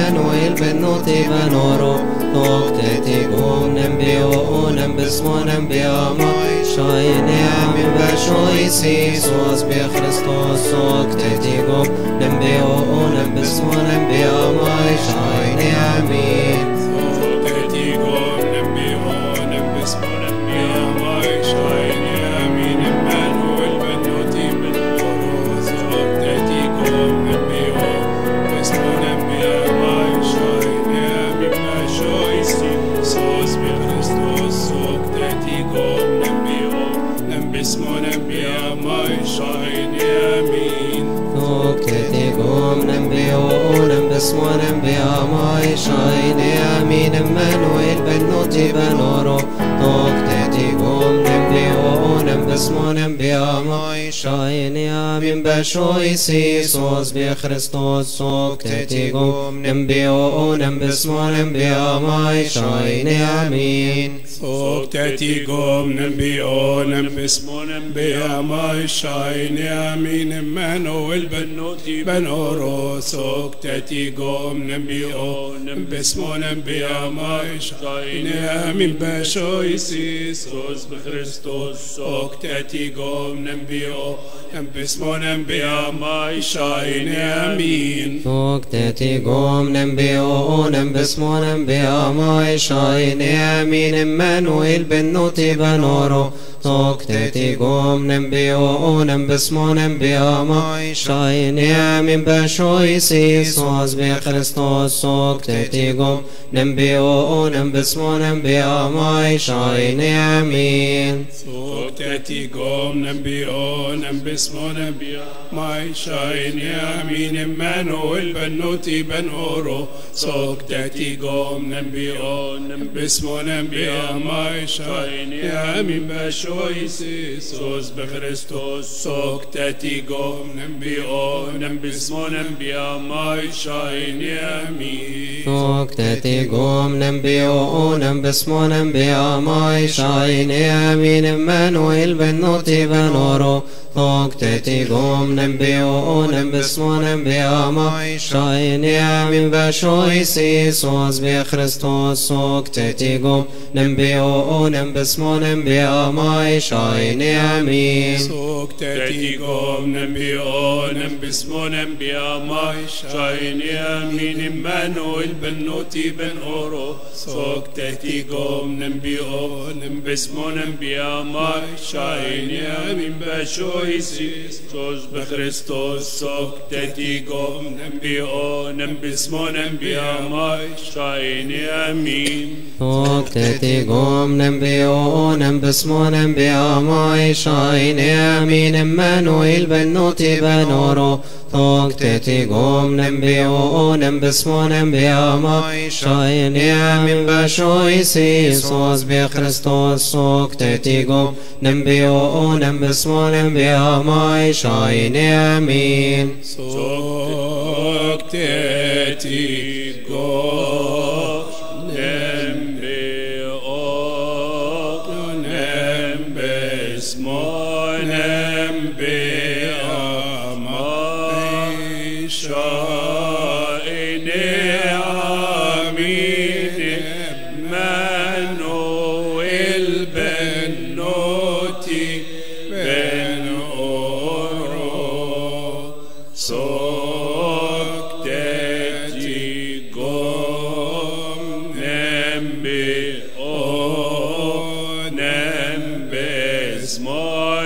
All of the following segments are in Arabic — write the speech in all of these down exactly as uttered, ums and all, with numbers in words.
Emmanuel benoti benoro Nokteti gom nembio nem bismo nembiama Shayne amin bashoisi sos be Christos Nokteti gom nembio nem bismo nembiama Shayne amin Nokteti gom nembio nem bismo nembiama Shayne amin Emmanuel benoti benoro Nokteti gom nembio bismo nembiama Shayne amin bashoisi sos be Christos Nokteti gom nembio nem bismo nembiama Shayne amin Nokteti gom nembio nem bismo nembiama Shayne amin Emmanuel benoti benoro Nokteti gom nembio nem bismo nembiama Shayne amin bashoisi sos be Christos Nokteti gom nembio nem bismo nembiama Shayne amin Nokteti gom nembio nem bismo nembiama Shayne amin Emmanuel benoti benoro Nokteti gom nembio nem bismo nembiama Shayne amin bashoisi sos be Christos Nokteti gom nembio nem bismo nembiama Shayne amin Nokteti gom nembio nem bismo nembiama Shayne amin Emmanuel benoti benoro Nokteti gom nembio nem bismo nembiama Shayne amin bashoisi sos be Christos Nokteti gom nembio nem bismo nembiama Shayne amin Nokteti gom nembio nem bismo nembiama Shayne amin Emmanuel benoti benoro Nokteti gom nembio nem bismo nembiama Shayne amin bashoisi sos be Christos Nokteti gom nembio nem bismo nembiama Shayne amin Nokteti gom nembio nem bismo nembiama Shayne amin Emmanuel benoti benoro Nokteti gom nembio nem bismo nembiama Shayne amin bashoisi sos be Christos Nokteti gom nembio nem bismo nembiama Shayne amin Nokteti gom nembio nem bismo nembiama Shayne amin Emmanuel benoti benoro Nokteti gom nembio nem bismo nembiama Shayne amin bashoisi sos be Christos Nokteti gom nembio nem bismo nembiama Shayne amin Nokteti gom nembio nem bismo nembiama Shayne amin Emmanuel benoti benoro Nokteti gom nembio nem bismo nembiama Shayne amin bashoisi sos be Christos Nokteti gom nembio nem bismo nembiama Shayne amin Nokteti gom nembio nem bismo nembiama Shayne amin Emmanuel benoti benoro Nokteti gom nembio nem bismo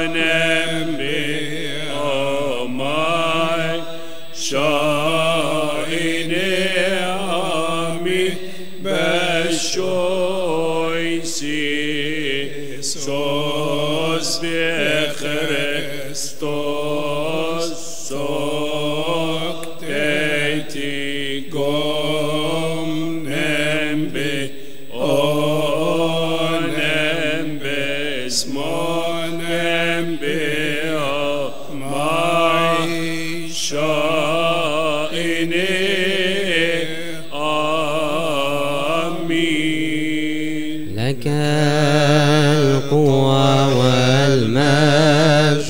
nembiama Shayne amin bashoisi sos be Christos Nokteti gom nembio nem bismo nembiama Shayne amin لك القوة والمجد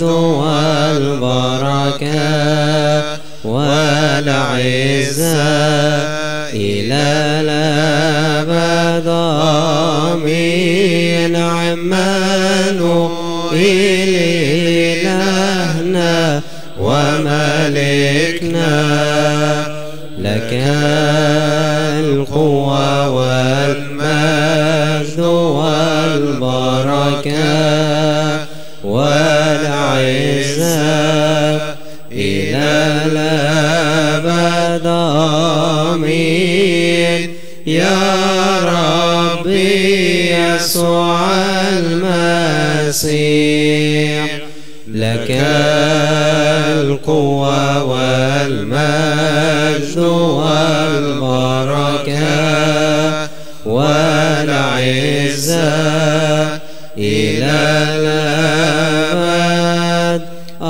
والبركة والعزة إلى الأبد آمين. عمانوئيل إلهنا وملكنا، لك القوة والمجد والبركة والعزة إلى الأبد آمين. يا ربي يسوع المسيح، لك القوة والمجد والبركة والعزة إلى الأبد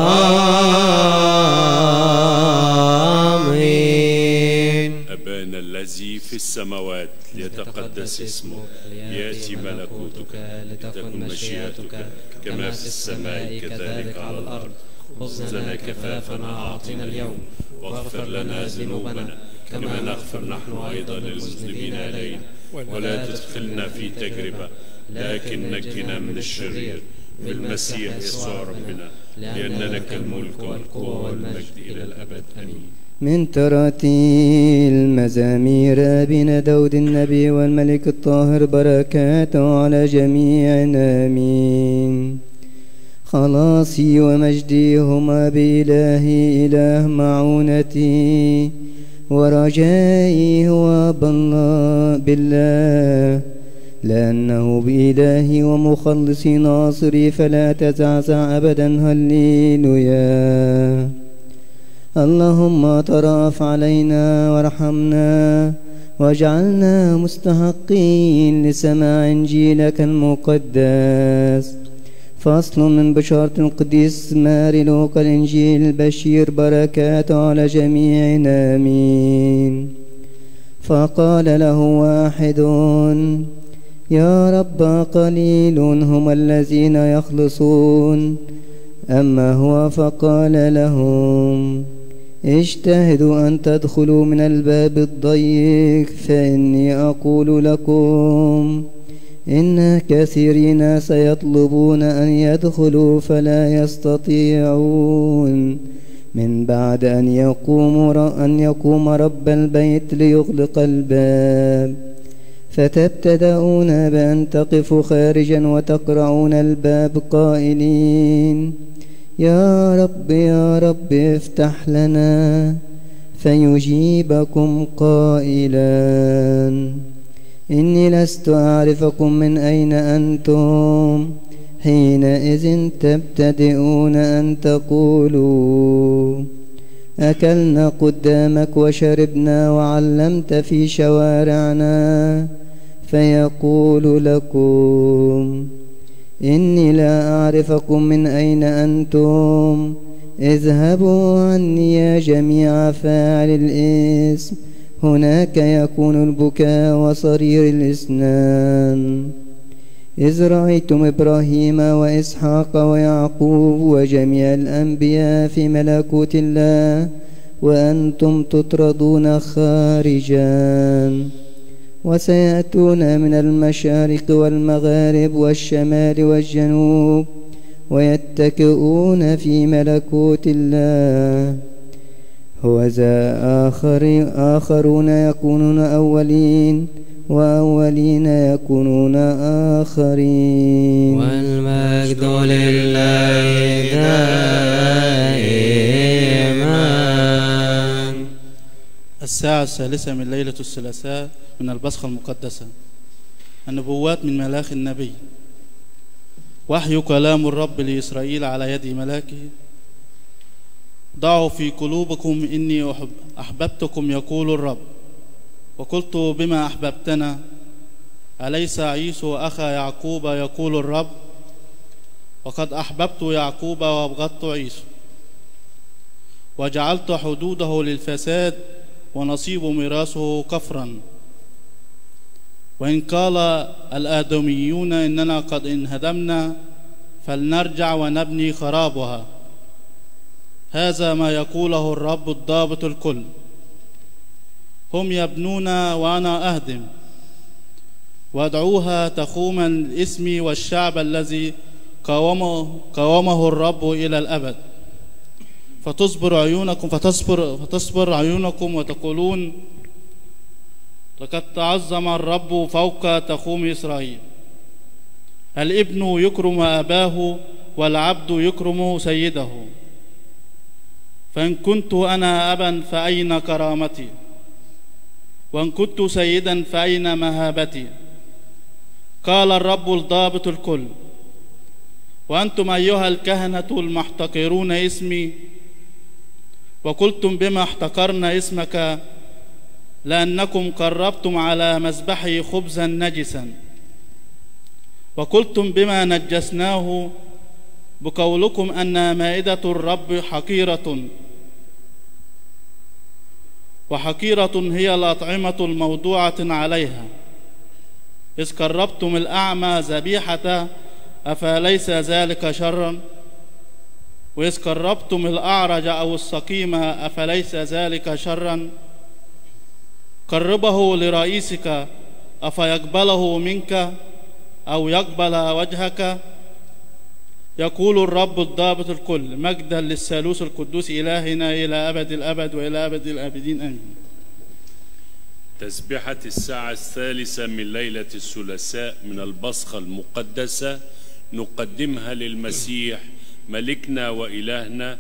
آمين. أبانا الذي في السماوات، ليتقدس اسمك، يأتي ملكوتك، لتكن مشيئتك كما في السماء كذلك على الأرض. خبزنا كفافنا أعطنا اليوم، واغفر لنا ذنوبنا كما نغفر نحن أيضا للمذنبين إلينا، ولا تدخلنا في تجربة لكن نجنا من الشرير، بالمسيح يسوع ربنا، لأن لك الملك والقوة والمجد إلى الأبد آمين. من تراتيل مزامير أبينا داود النبي والملك الطاهر، بركاته على جميعنا آمين. خلاصي ومجدي هما بإلهي إله معونتي، ورجائي هو بالله، لأنه بإلهي ومخلصي ناصري، فلا تزعزع أبدا. هللويا. اللهم ترأف علينا وارحمنا، واجعلنا مستحقين لسماع إنجيلك المقدس. فصل من بشارة القديس ماري لوقا الإنجيل البشير، بركاته على جميعنا آمين. فقال له واحد: يا رب، قليل هم الذين يخلصون. أما هو فقال لهم: اجتهدوا أن تدخلوا من الباب الضيق، فإني أقول لكم إن كثيرين سيطلبون أن يدخلوا فلا يستطيعون، من بعد أن يقوم أن يقوم رب البيت ليغلق الباب. فتبتدؤون بأن تقفوا خارجا وتقرعون الباب قائلين: يا رب يا رب افتح لنا. فيجيبكم قائلا: إني لست أعرفكم من أين أنتم. حينئذ تبتدئون أن تقولوا: أكلنا قدامك وشربنا وعلمت في شوارعنا. فيقول لكم: إني لا أعرفكم من أين أنتم. اذهبوا عني يا جميع فاعل الإثم، هناك يكون البكاء وصرير الأسنان. إذ رأيتم إبراهيم وإسحاق ويعقوب وجميع الأنبياء في ملكوت الله، وأنتم تطردون خارجا. وسيأتون من المشارق والمغارب والشمال والجنوب، ويتكئون في ملكوت الله. وذا آخر آخرون يكونون أولين، وأولين يكونون آخرين. والمجد لله دائما. الساعة الثالثة من ليلة الثلاثاء من البصخة المقدسة. النبوات من ملاك النبي. وحي كلام الرب لإسرائيل على يد ملاكه: ضعوا في قلوبكم إني أحب أحببتكم يقول الرب. وقلت: بما أحببتنا؟ أليس عيسو أخا يعقوب يقول الرب؟ وقد أحببت يعقوب وأبغضت عيسو، وجعلت حدوده للفساد ونصيب ميراثه كفرا. وإن قال الآدميون إننا قد انهدمنا، فلنرجع ونبني خرابها. هذا ما يقوله الرب الضابط الكل: هم يبنون وأنا أهدم، وادعوها تخوما لاسمي والشعب الذي قاومه, قاومه الرب إلى الأبد. فتصبر عيونكم فتصبر, فتصبر عيونكم وتقولون لقد تعظم الرب فوق تخوم إسرائيل. الابن يكرم أباه والعبد يكرم سيده. فإن كنت أنا أبا فأين كرامتي؟ وإن كنت سيدا فأين مهابتي؟ قال الرب الضابط الكل. وأنتم أيها الكهنة المحتقرون اسمي، وقلتم بما احتقرنا اسمك، لأنكم قربتم على مذبحي خبزا نجسا. وقلتم بما نجسناه، بقولكم أن مائدة الرب حقيرة، وحقيرة هي الأطعمة الموضوعة عليها. إذ قربتم الأعمى ذبيحة، أفليس ذلك شرا؟ وإذ قربتم الأعرج أو السقيم، أفليس ذلك شرا؟ قربه لرئيسك، أفيقبله منك أو يقبل وجهك؟ يقول الرب الضابط الكل. مجدا للثالوث القدوس إلهنا إلى أبد الأبد وإلى أبد الآبدين آمين. تسبحة الساعة الثالثة من ليلة الثلاثاء من البصخة المقدسة نقدمها للمسيح ملكنا وإلهنا،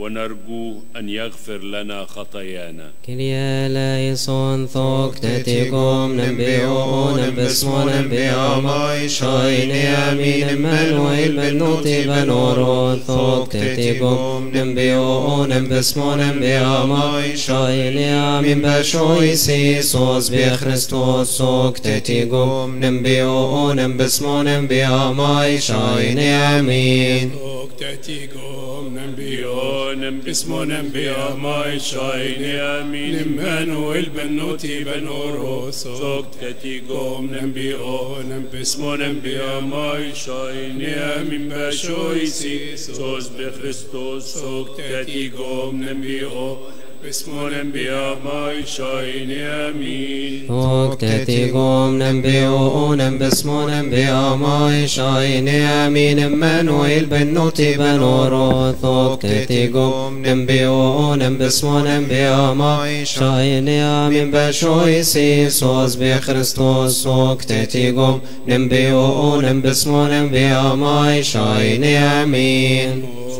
ونرجو أن يغفر لنا خطايانا. Kyrie eleison thoktetigom nembionem besmonem beamai shaini amin Emmanuel benoti benoro thoktetigom nembionem besmonem beamai shaini amin beshoisi sos be Christos thoktetigom nembionem besmonem beamai shaini amin. Thoktetigom nembionem باسمنا بياماي شايني امين امانويل بنوتي بنوروس سوكتتي قوم نبيون باسمنا بياماي شايني امين باشويسي سوس بخريستوس سوكتتي قوم نبيون باسمنا بياماي شايني امين. Thoktetigom nembionem besmonem beamai shaini amin Emmanuel benoti benoro thoktetigom nembionem besmonem beamai shaini amin beshoisi sos be Christos thoktetigom nembionem besmonem beamai shaini amin.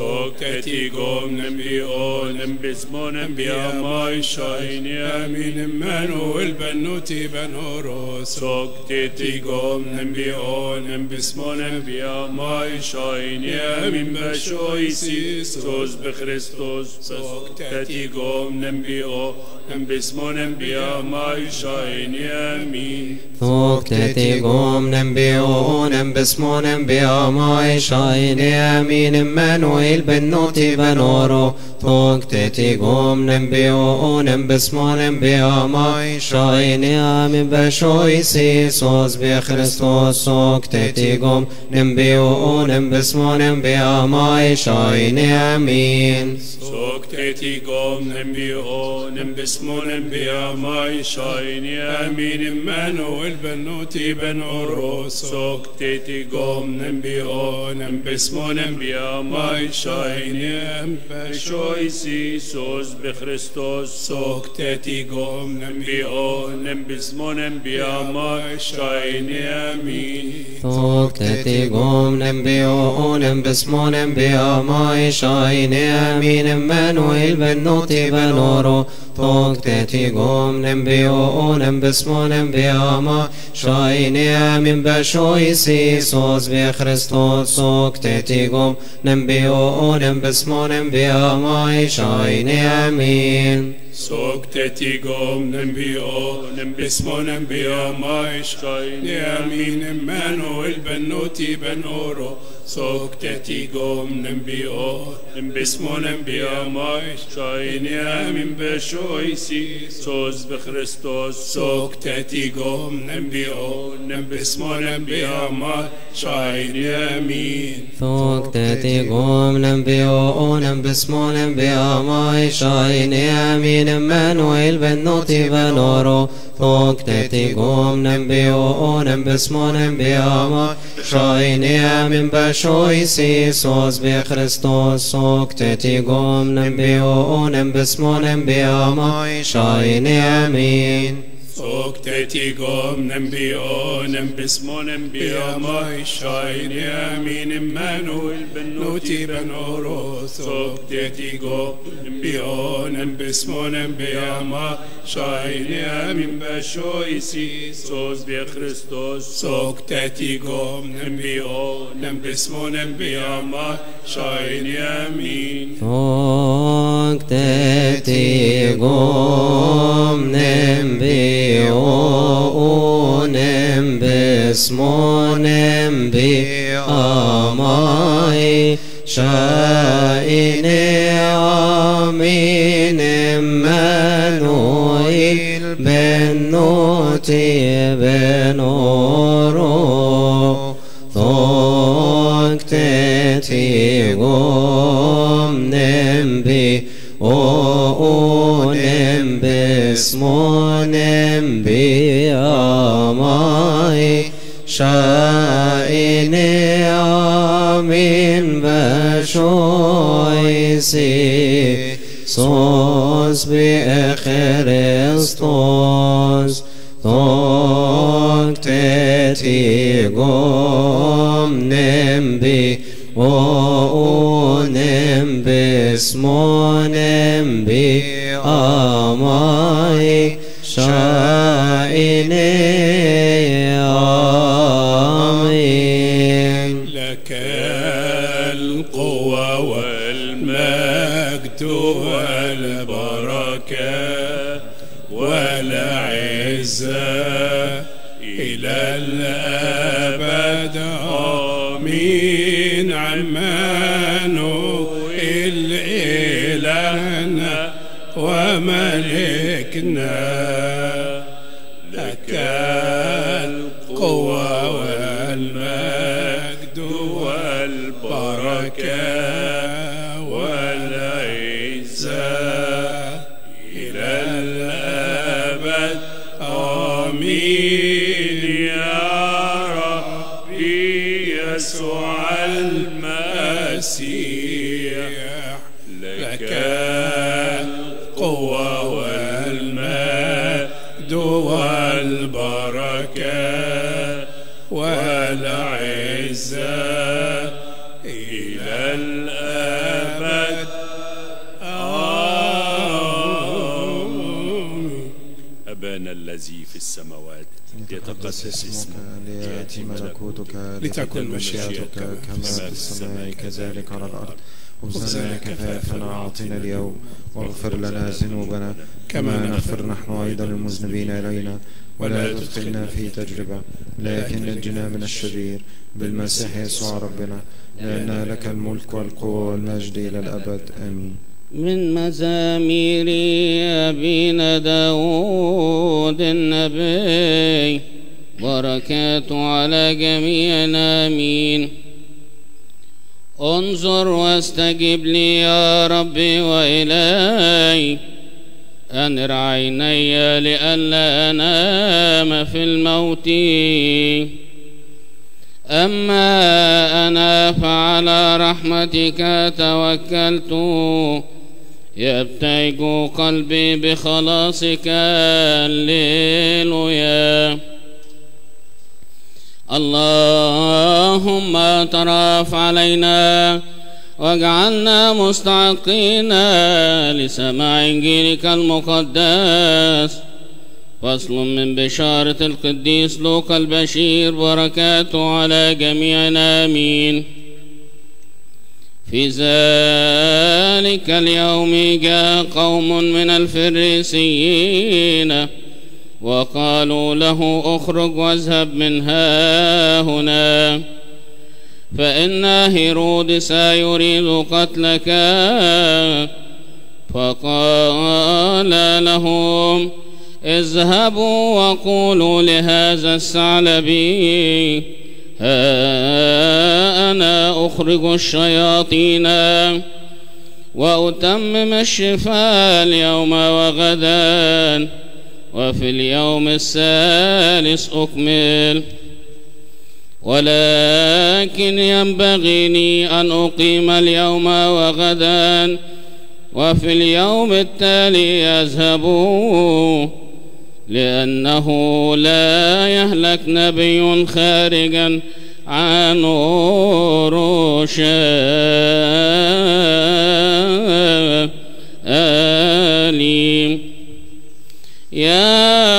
Thoktetigom nembionem besmonem beamai shaini amin Emmanuel benoti benoros. Thoktetigom nembionem besmonem beamai shaini amin beshoisi sos bechristos. Thoktetigom nembionem besmonem beamai shaini amin. Thoktetigom nembionem besmonem beamai shaini amin Emmanuel benoti benoro thoktetigom nembionem besmonem beamai shaini amin beshoisi sos be Christos thoktetigom nembionem besmonem beamai shaini amin. Thoktetigom nembionem besmonem beamai shaini amin Emmanuel benoti benoros. Thoktetigom nembionem besmonem beamai shaini amin beshoisi sos bechristos. Thoktetigom nembionem besmonem beamai shaini amin. Thoktetigom nembionem besmonem beamai shaini amin Emmanuel benoti benoro thoktetigom nembionem besmonem beamai shaini amin beshoisi sos be Christos. Thoktetigom nembionem besmonem beamai shaini amin. Thoktetigom nembionem besmonem beamai shaini amin Emmanuel benoti benoro Sokteti gom nembio, nembismo nembia mai, shainia min beshoisi, sos bechristos. Sokteti gom nembio, nembismo nembia mai, shainia min. Sokteti gom nembio, nembismo nembia mai, shainia min Emmanuel bennoti benoro. Sokteti gom nembio, nembismo nembia mai, shainia min Shoisi sos be Christos sokteti gom nembio nembismo nembiama shaini amin. Sokteti gom nembio nembismo nembiama shaini amin Emmanuel bennoti benoro. Sokteti gom nembio nembismo nembiama shaini amin bashoisi sos be Christos. Sokteti gom nembio nembismo nembiama shaini amin. Sokteti gom nembio onem besmonem bi amai shaine amin Emmanuel bennoti benoro. Sokteti gom nembi onem besmonem bi amai shaine amin bashoisi sos bi Christos. Sokteti gom nembi onem besmonem bi amai shaine amin. لك القوة والمجد والبركة والعزة إلى الأبد آمين. عمانوئيل إلهنا وملكنا لك القوة والمجد والبركة والعزة إلى الأبد آمين. يا ربي يسوع المسيح لك القوة والمجد والبركة والعزة إلى الأبد آمين. أبانا الذي في السماوات يتقدس اسمك ليأتي ملكوتك لتكن مشيئتك كما في السماء كذلك على الأرض. خبزنا كفافنا أعطنا اليوم واغفر لنا ذنوبنا كما نغفر نحن أيضا المذنبين إلينا ولا تدخلنا في تجربة لكن نجنا من الشرير بالمسيح يسوع ربنا لأن لك الملك والقوة والمجد إلى الأبد آمين. من مزامير أبينا داود النبي بركاته على جميعنا آمين. انظر واستجب لي يا ربي وإلهي أنر عيني لئلا أنام في الموت. أما أنا فعلى رحمتك توكلت يبتهج قلبي بخلاصك. هللويا. اللهم ترأف علينا واجعلنا مستحقين لسماع إنجيلك المقدس. فصل من بشارة القديس لوقا البشير بركاته على جميعنا آمين. في ذلك اليوم جاء قوم من الفريسيين وقالوا له اخرج واذهب من ها هنا فإن هيرودس يريد قتلك. فقال لهم اذهبوا وقولوا لهذا الثعلبي ها أنا أخرج الشياطين وأتمم الشفاء اليوم وغدا وفي اليوم الثالث أكمل. ولكن ينبغيني أن أقيم اليوم وغدا وفي اليوم التالي يذهبوا، لأنه لا يهلك نبي خارجا عن أورشليم. يا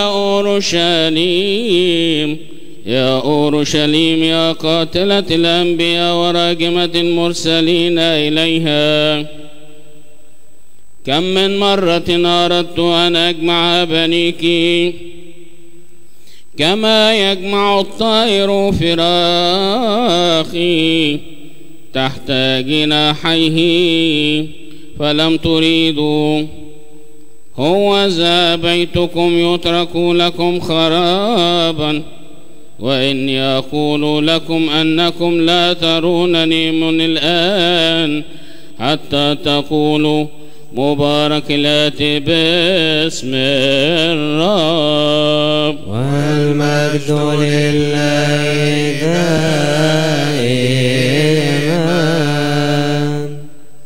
أورشليم يا أورشليم يا قاتلة الأنبياء وراجمة المرسلين إليها، كم من مرة أردت أن أجمع بنيك كما يجمع الطائر فراخي تحت جناحيه فلم تريدوا. هوذا بيتكم يترك لكم خرابا، وإني أقول لكم أنكم لا ترونني من الآن حتى تقولوا مبارك الآتي باسم الرب. والمجد لله دائما.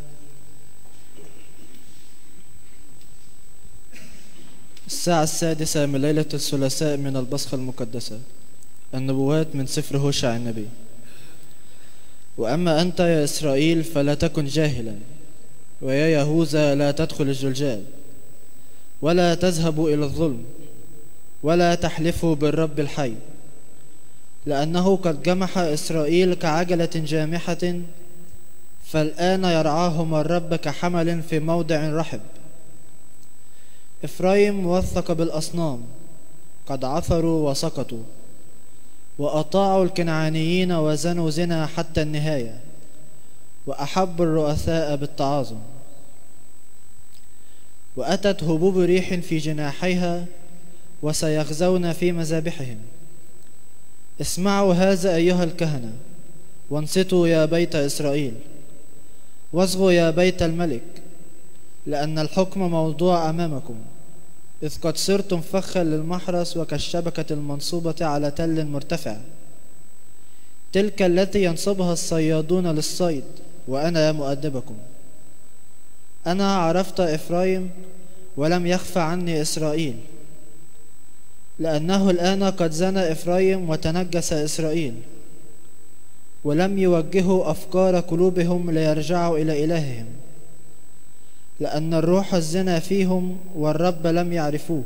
الساعة السادسة من ليلة الثلاثاء من البصخة المقدسة. النبوات من سفر هوشع النبي. وأما أنت يا إسرائيل فلا تكن جاهلا، ويا يهوذا لا تدخل الجلجال، ولا تذهبوا إلى الظلم، ولا تحلفوا بالرب الحي، لأنه قد جمح إسرائيل كعجلة جامحة، فالآن يرعاهم الرب كحمل في موضع رحب. إفرايم وثق بالأصنام، قد عثروا وسقطوا، وأطاعوا الكنعانيين وزنوا زنا حتى النهاية، وأحبوا الرؤساء بالتعاظم. وأتت هبوب ريح في جناحيها، وسيغزون في مذابحهم. اسمعوا هذا أيها الكهنة، وانصتوا يا بيت إسرائيل، واصغوا يا بيت الملك، لأن الحكم موضوع أمامكم، إذ قد صرتم فخا للمحرس وكالشبكة المنصوبة على تل مرتفع، تلك التي ينصبها الصيادون للصيد، وأنا مؤدبكم. أنا عرفت إفرايم ولم يخفى عني إسرائيل، لأنه الآن قد زنى إفرايم وتنجس إسرائيل، ولم يوجهوا أفكار قلوبهم ليرجعوا إلى إلههم، لأن الروح الزنا فيهم والرب لم يعرفوه.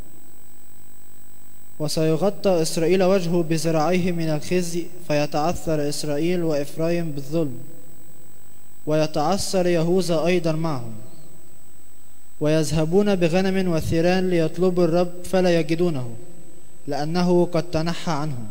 وسيغطى إسرائيل وجهه بذراعيه من الخزي، فيتعثر إسرائيل وإفرايم بالظلم، ويتعثر يهوذا أيضا معهم. ويذهبون بغنم وثيران ليطلبوا الرب فلا يجدونه، لأنه قد تنحى عنهم،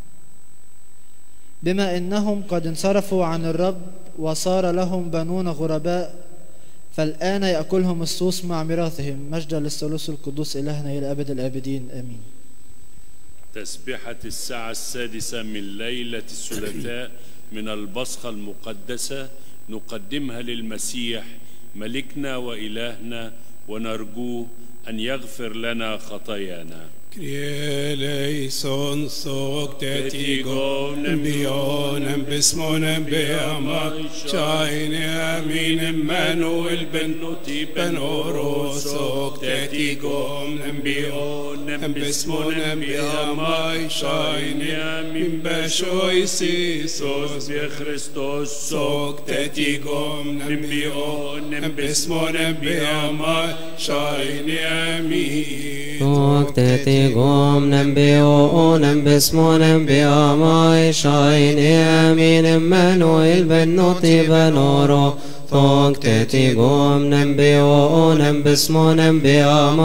بما إنهم قد انصرفوا عن الرب وصار لهم بنون غرباء، فالآن يأكلهم السوس مع ميراثهم. مجدا للثالوث القدوس إلهنا إلى أبد الآبدين آمين. تسبحة الساعة السادسة من ليلة الثلاثاء من البصخة المقدسة نقدمها للمسيح ملكنا وإلهنا، ونرجوه أن يغفر لنا خطايانا. Eleison sok tetigon bionem bismonem beamar shaine amin Emmanuel ben noti ben oro sok tetigon bionem bismonem beamar shaine amin beshoy sisos be Christos sok tetigon bionem bismonem beamar shaine amin Gom نبيون باسمهم بأماي شاين أمين Emmanuel ben noti ben oro Tog teti gom نبيون باسمهم بأماي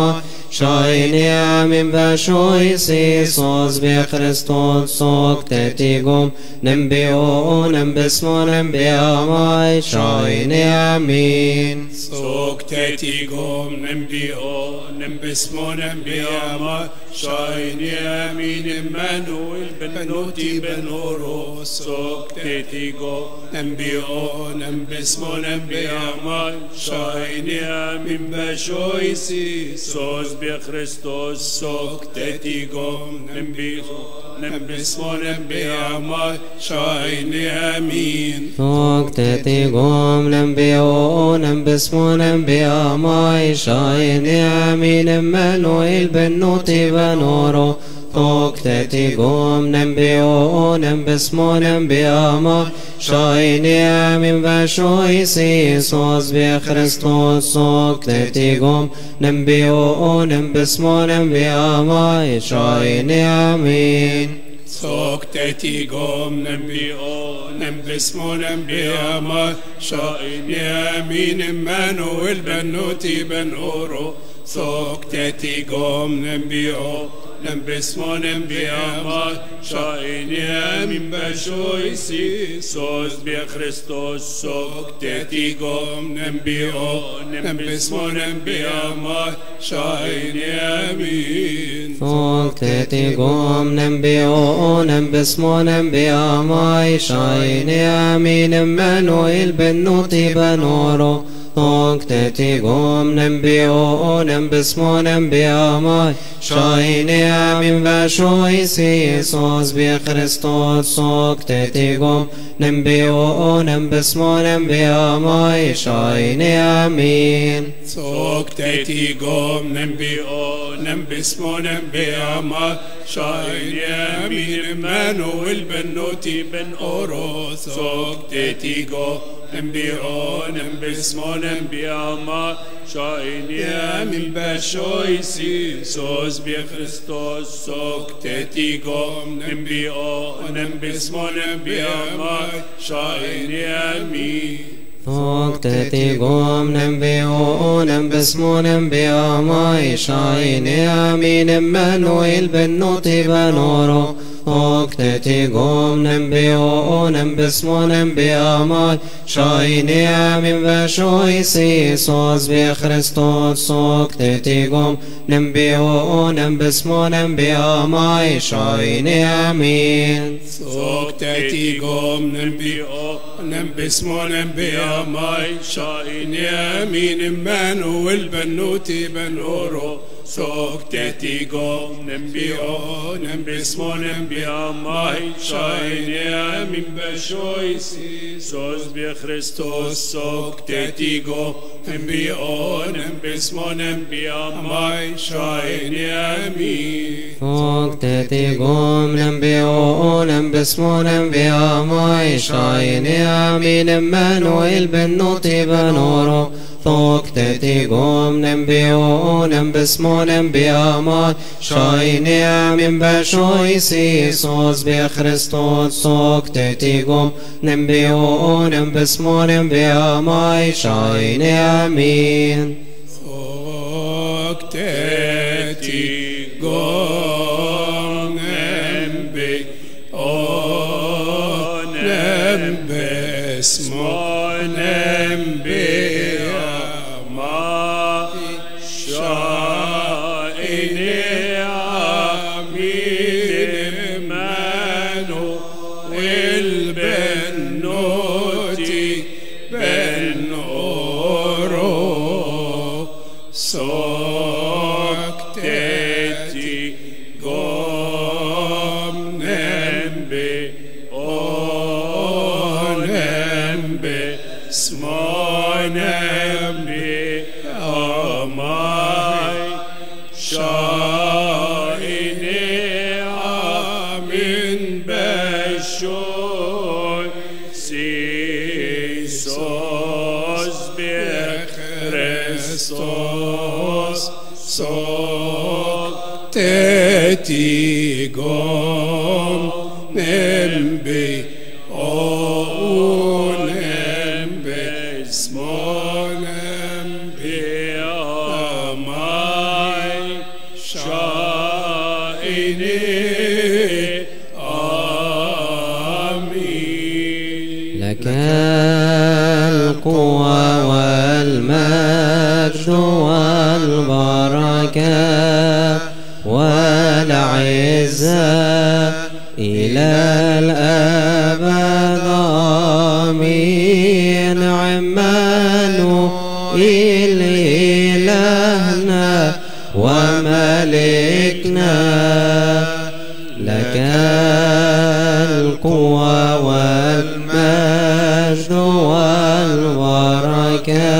Shainia min vashois Isos be Christos sok tetigum nembeo nembesmo nembeamai Shainia min Sok tetigum nembeo nembesmo nembeamai Shainia min Emmanuel ben Noti ben Oro Sok tetigum nembeo nembesmo nembeamai Shainia min vashois Isos be Christos sok tetigum nembeo nembesmo nembeamai Shainia min Sok tetigum nembeo nembesmo nembeamai Shainia min Emmanuel ben Noti ben Oro Sok tetigum nembeo nembesmo nembeamai Shainia min vashois Isos be Christos sok tetigum nembeo nembesmo nembeamai Shainia min Sok tetigum nembeo nembesmo nembeamai Shainia min Emmanuel ben Noti ben Oro Sok tetigum nembeo nembesmo nembeamai Shainia min vashois Isos be Christos sok tetigum nembeo nembesmo nembeamai Shainia min Sok tetigum nembeo nembesmo nembeamai Shainia min Emmanuel ben Noti ben Oro Sok tetigum nembeo nembesmo nembeamai Shainia min vashois Isos be Christos sok tetigum nembeo nembesmo nembeamai Shainia min Sok tetigum nembeo nembesmo nembeamai Shainia min Emmanuel ben Noti ben Oro Sok tetigum nembeo nembesmo nembeamai Shainia min vashois Isos be Christos sok tetigum nembeo nembesmo nembeamai Shainia min Sok tetigum nembeo nembesmo nembeamai Shainia min Emmanuel ben Noti ben Oro Sok tetigum nembeo nembesmo nembeamai Shainia min vashois Isos be Christos sok tetigum nembeo nembesmo nembeamai Shainia min Sok tetigum nembeo nembesmo nembeamai Shainia min Emmanuel ben Noti ben Oro Sok tetigum nembeo nembesmo nembeamai Shainia min vashois Isos be Christos sok tetigum nembeo nembesmo nembeamai Shainia min Sok tetigum nembeo nembesmo nembeamai Shainia min Emmanuel ben Noti ben Oro Sok tetigum nembeo nembesmo nembeamai Shainia min vashois Isos be Christos sok tetigum nembeo nembesmo nembeamai Shainia min Sok tetigum nembeo nembesmo nembeamai tetigum nembeo nembesmo nembeamai عيني آمين. لك القوة والمجد والبركة والعزة إلى الأبد آمين. عمانوئيل إلهنا وملكنا لك القوة والمجد والبركة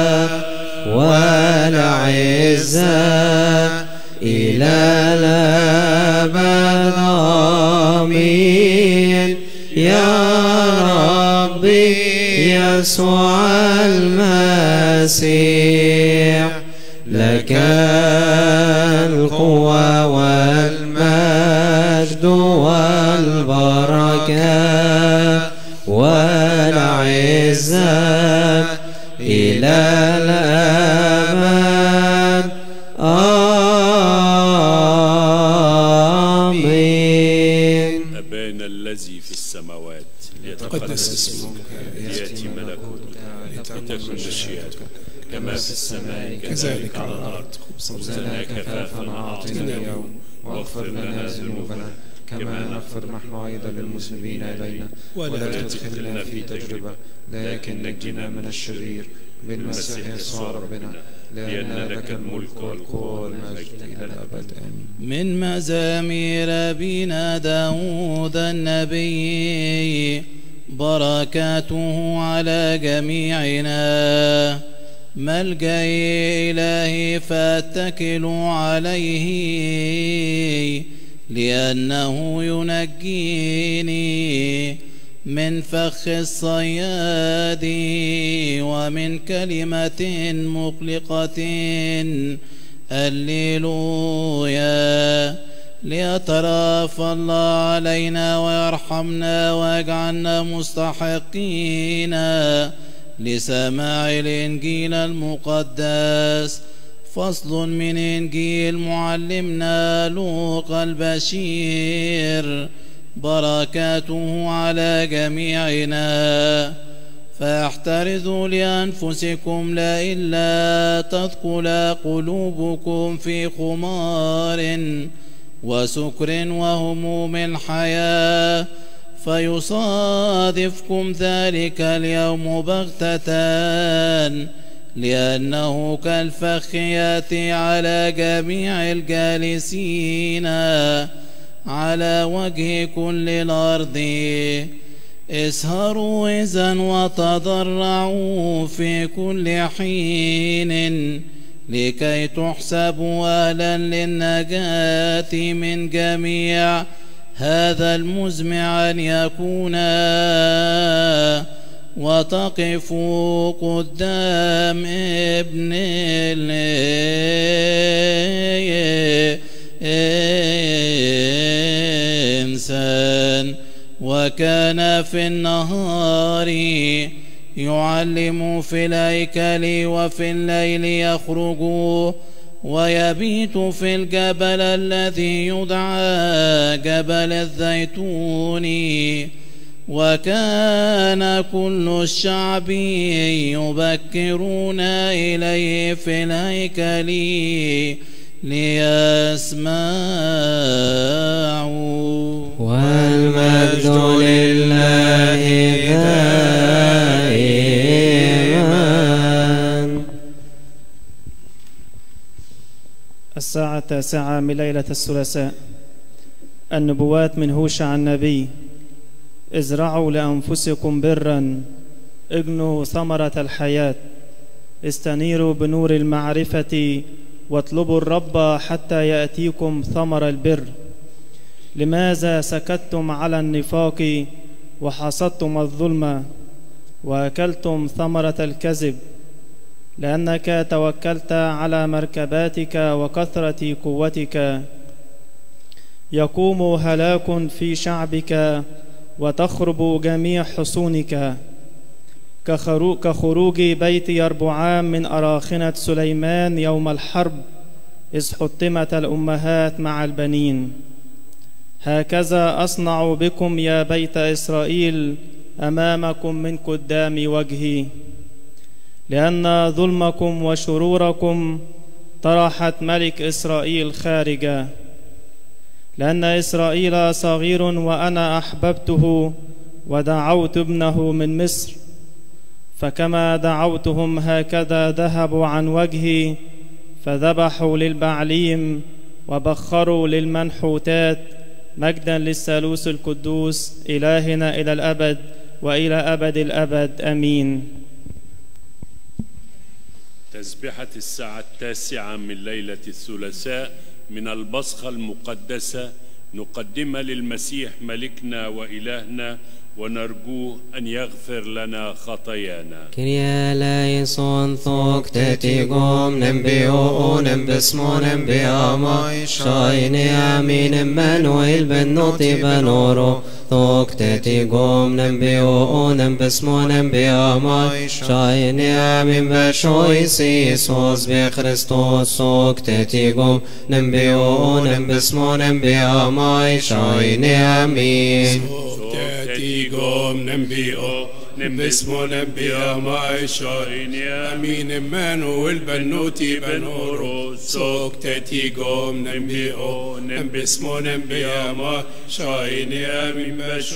والعزة إلى الأبد آمين. يا ربي يسوع المسيح لك القوة والمجد والبركة والعزة إلى الأبد آمين. أبانا الذي في السماوات ليتقدس اسمك، ليأتي ملكوتك، لتكن مشيئتك كما في السماء كذلك على الأرض. خبزنا كفافنا أعطنا اليوم، واغفر لنا ذنوبنا كما نغفر نحن أيضا للمذنبين إلينا، ولا تدخلنا في تجربة لكن نجنا من الشرير بالمسيح يسوع ربنا، لأن لك الملك والقوة والمجد إلى الأبد آمين. من مزامير أبينا داود النبي بركاته على جميعنا. ملجئي إلهي فاتكل عليه، لأنه ينجيني من فخ الصياد ومن كلمة مقلقة. هللويا. ليترافى الله علينا ويرحمنا ويجعلنا مستحقين لسماع الإنجيل المقدس. فصل من إنجيل معلمنا لوقا البشير بركاته على جميعنا. فاحترزوا لأنفسكم لئلا تثقل قلوبكم في خمار وسكر وهموم الحياة، فيصادفكم ذلك اليوم بغتة، لأنه كالفخ يأتي على جميع الجالسين على وجه كل الأرض. اسهروا إذن وتضرعوا في كل حين لكي تحسبوا أهلا للنجاة من جميع هذا المزمع أن يكون، وتقفوا قدام ابن الإنسان. وكان في النهار يعلم في الهيكل، وفي الليل يخرج ويبيت في الجبل الذي يدعى جبل الزيتون. وكان كل الشعب يبكرون إليه في الهيكل ليسمعوا. والمجد لله دائما. الساعة التاسعة من ليلة الثلاثاء. النبوات من هوشع النبي. ازرعوا لأنفسكم برا، اجنوا ثمرة الحياة، استنيروا بنور المعرفة، واطلبوا الرب حتى يأتيكم ثمر البر. لماذا سكتتم على النفاق وحصدتم الظلم وأكلتم ثمرة الكذب؟ لأنك توكلت على مركباتك وكثرة قوتك. يقوم هلاك في شعبك وتخرب جميع حصونك، كخروج بيت يربعام من أراخنة سليمان يوم الحرب، إذ حطمت الأمهات مع البنين. هكذا أصنع بكم يا بيت إسرائيل أمامكم من قدام وجهي، لأن ظلمكم وشروركم طرحت ملك إسرائيل خارجا. لأن إسرائيل صغير وأنا أحببته ودعوت ابنه من مصر، فكما دعوتهم هكذا ذهبوا عن وجهي، فذبحوا للبعليم وبخروا للمنحوتات. مجدا للثالوث القدوس إلهنا إلى الأبد وإلى أبد الأبد آمين. تسبحة الساعة التاسعة من ليلة الثلاثاء من البصخة المقدسة نقدمها للمسيح ملكنا وإلهنا، ونرجوه أن يغفر لنا خطايانا. كريا لايسون ثوك تتيقوم نبيؤون باسمون بياماي شايني آمين منويل بنوتي بنورو ثوك تتيقوم نبيؤون باسمون بياماي شايني آمين بشوي سيسوس بخريستوس ثوك تتيقوم نبيؤون باسمون بياماي شايني آمين تيقوم نبيئو نبسمو نبيا ماي شايني امين امانو البنوتي بنورو سوك تيقوم نبيئو نبسمو نبيا ماي شايني امين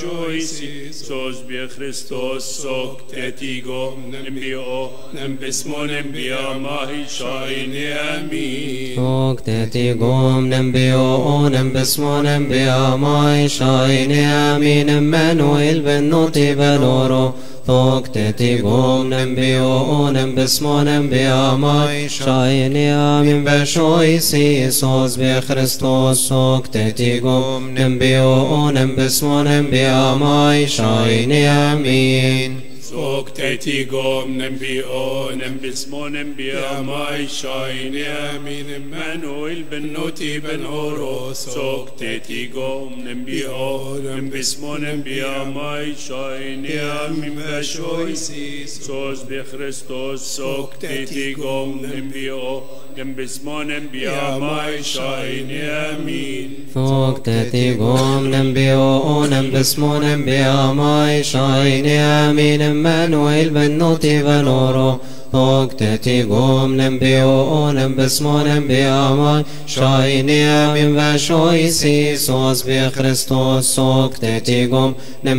بشويسي سوس بخريستوس سوك تيقوم نبيئو نبسمو نبيا ماي شايني امين سوك تيقوم نبيئو نبسمو نبيا ماي شايني امين امانو البنوتي بنورو ثوك تتيقوم نبيو نبسمو نبيا ماي شايني آمين بشوي سيسوس بخريستوس ثوك تتيقوم نبيو نبسمو نبيا ماي شايني آمين ثوك تيقوم نبيئو نبسمو نبيا ماي شايني آمين امانو البنوتي بنورو ثوك تيقوم نبيئو نبسمو نبيا ماي شايني آمين بشوي سيسوس بخريستوس ثوك تيقوم نبيئو نبسمو نبيا ماي شايني آمين ثوك تتيقوم نبيو نبسمو نبيا ماي شايني آمين مانويل بنوتي بنورو ثوك تتيقوم نبيو نبسمو نبيا ماي شايني آمين بشوي سيسوس بخريستوس ثوك تتيقوم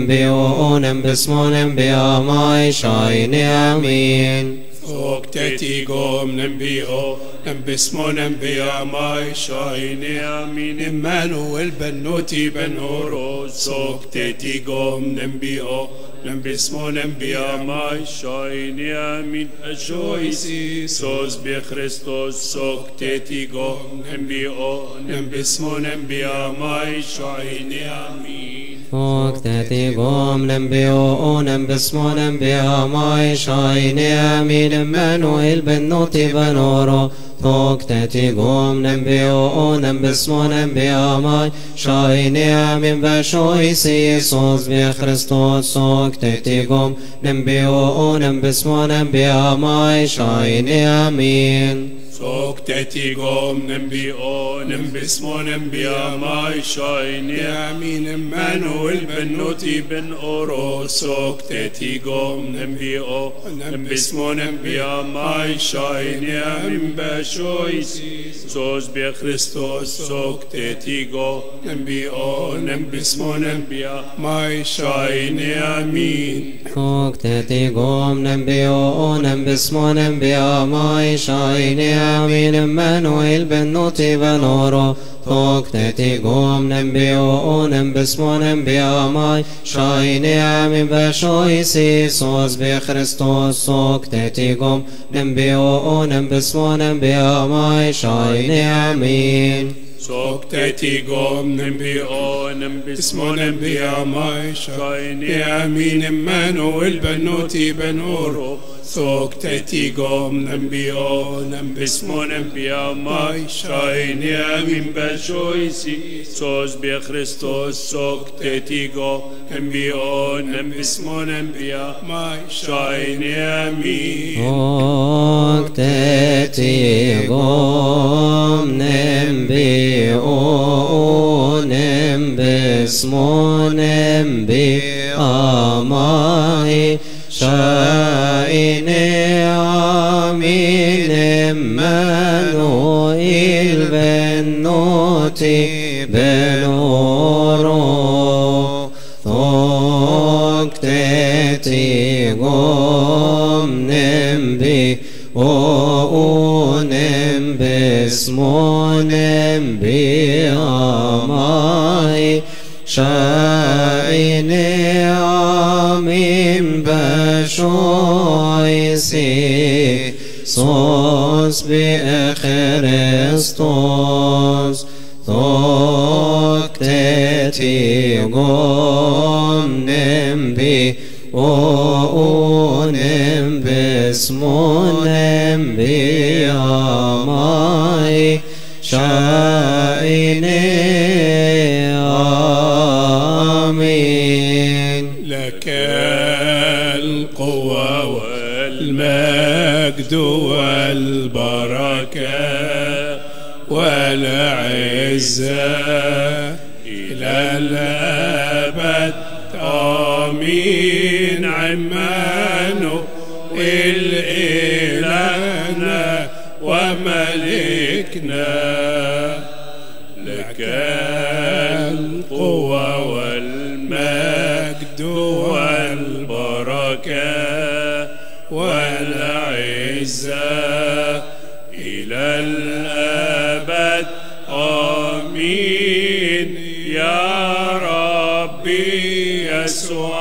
نبيو نبسمو نبيا ماي شايني آمين ثوك تيقوم نبيئو نبسمو نبيا ماي شايني آمين امانو البنوتي بنورو ثوك تيقوم نبيئو نبسمو نبيا ماي شايني آمين أشوي سيسوس بخريستوس ثوك تيقوم نبيئو نبسمو نبيا ماي شايني آمين ثوك تتيقوم نبيو نبسمو نبيا ماي شايني آمين امانويل بنوتي بنورو ثوك تتيقوم نبيو نبسمو نبيا ماي شايني آمين بشوي سيسوس بخريستوس ثوك تتيقوم نبيو نبسمو نبيا ماي شايني آمين ثوك تيقوم نبيئو نبسمو نبيا ماي شايني آمين امانو البنوتي بن أورو ثوك تيقوم نبيئو نبسمو نبيا ماي شايني آمين بشوي سوس بخريستوس ثوك تيقوم نبيئو نبسمو نبيا ماي شايني آمين ثوك تتيقوم نبيو نبسمو نبيا ماي شايني آمين امانويل بنوتي بنورو ثوك تتيقوم نبيو نبسمو نبيا ماي شايني آمين بشوي سيسوس بخريستوس ثوك تتيقوم نبيو نبسمو نبيا ماي شايني آمين ثوك تيقوم نبيئو نبسمو نبيا ماي شايني آمين امانو البنوتي بنورو Sokteti gom nambio nambismo nambia mai shaini amin bashoisi sos bi Christos sokteti gom nambio nambismo nambia mai shaini amin sokteti gom nambio nambismo nambia mai shaini amin Emmanuel benoti benoro thokteti gom nembi o nembesmo nembi amai shaini amin bashoisi sos bi Christos thokteti gom nembi o nembesmo nembi amai shaini amin لك القوة والمجد والبركة والعزة إلى الأبد آمين عمانوئيل إلهنا وملكنا لك القوة والمجد والبركة والعزة إلى الأبد آمين يا ربي يسوع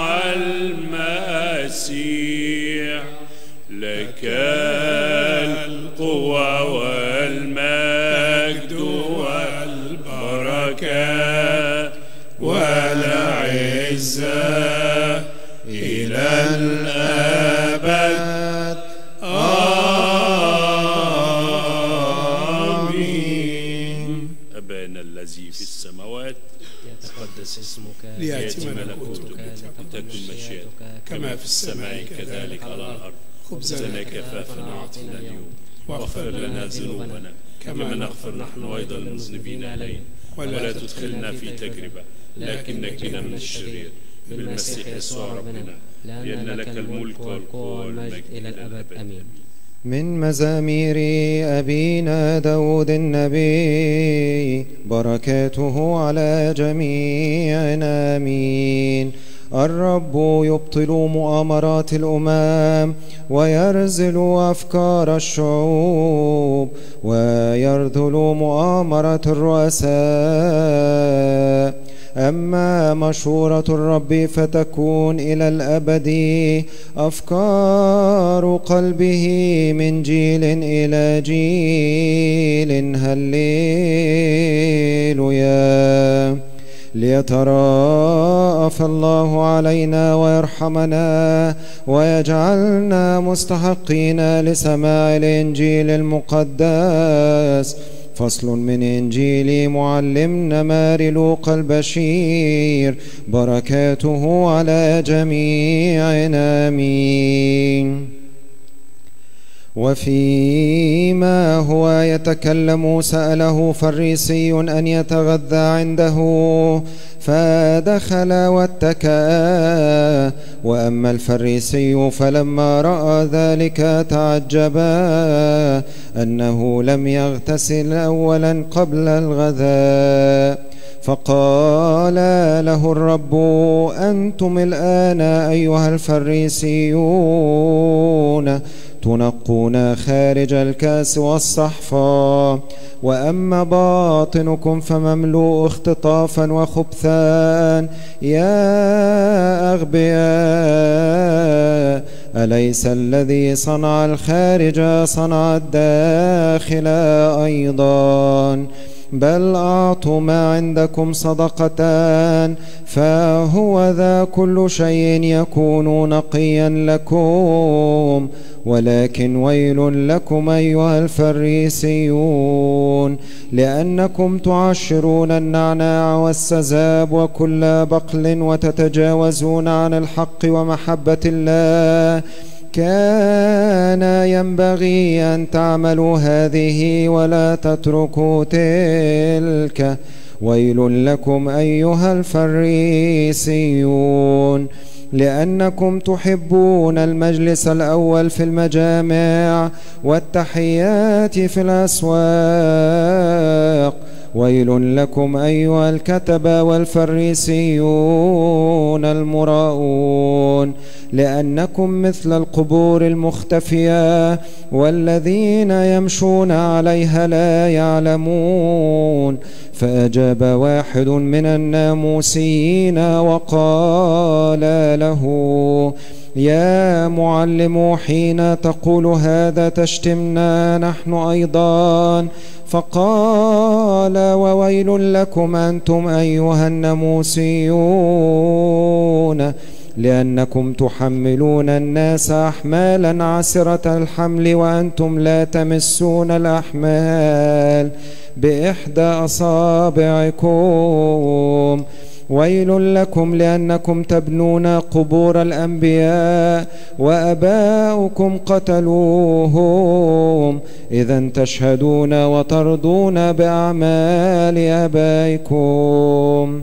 المسيح لك القوة والمجد والبركة والعزة إلى الأبد آمين أبانا الذي في السماوات يتقدس اسمك ليأتي ملكوتك لتكن مشيئتك كما في السماء كذلك على الأرض خبزنا كفافنا أعطنا اليوم واغفر لنا ذنوبنا كما نغفر نحن أيضا للمذنبين إلينا ولا تدخلنا في تجربة لكن نجنا من الشرير بالمسيح يسوع ربنا لأن لك الملك والقوة والمجد إلى الأبد آمين. من مزامير أبينا داود النبي بركاته على جميعنا آمين. الرب يبطل مؤامرات الأمم ويرزل أفكار الشعوب ويرذل مؤامرة الرؤساء. أما مشورة الرب فتكون إلى الأبد أفكار قلبه من جيل إلى جيل. هللويا. ليتراءف الله علينا ويرحمنا ويجعلنا مستحقين لسماع الإنجيل المقدس. فصل من إنجيل معلمنا ماري لوقا البشير بركاته على جميعنا آمين. وفيما هو يتكلم سأله فريسي أن يتغذى عنده فدخل واتكأ. وأما الفريسي فلما رأى ذلك تعجب أنه لم يغتسل أولا قبل الغذاء. فقال له الرب: أنتم الآن أيها الفريسيون تنقون خارج الكاس والصحفة، وأما باطنكم فمملوء اختطافا وخبثا. يا أغبياء، أليس الذي صنع الخارج صنع الداخل أيضا؟ بل أعطوا ما عندكم صدقة، فهو ذا كل شيء يكون نقيا لكم. ولكن ويل لكم أيها الفريسيون، لأنكم تعشرون النعناع والسزاب وكل بقل وتتجاوزون عن الحق ومحبة الله. كان ينبغي أن تعملوا هذه ولا تتركوا تلك. ويل لكم أيها الفريسيون، لأنكم تحبون المجلس الأول في المجامع والتحيات في الأسواق. ويل لكم أيها الكتبة والفريسيون المراؤون، لأنكم مثل القبور المختفية والذين يمشون عليها لا يعلمون. فأجاب واحد من الناموسيين وقال له: يا معلم، حين تقول هذا تشتمنا نحن أيضا. فقال: وويل لكم أنتم أيها الناموسيون، لأنكم تحملون الناس أحمالا عسرة الحمل وأنتم لا تمسون الأحمال بإحدى أصابعكم. ويل لكم لأنكم تبنون قبور الأنبياء وأباؤكم قتلوهم، إذا تشهدون وترضون بأعمال آبائكم،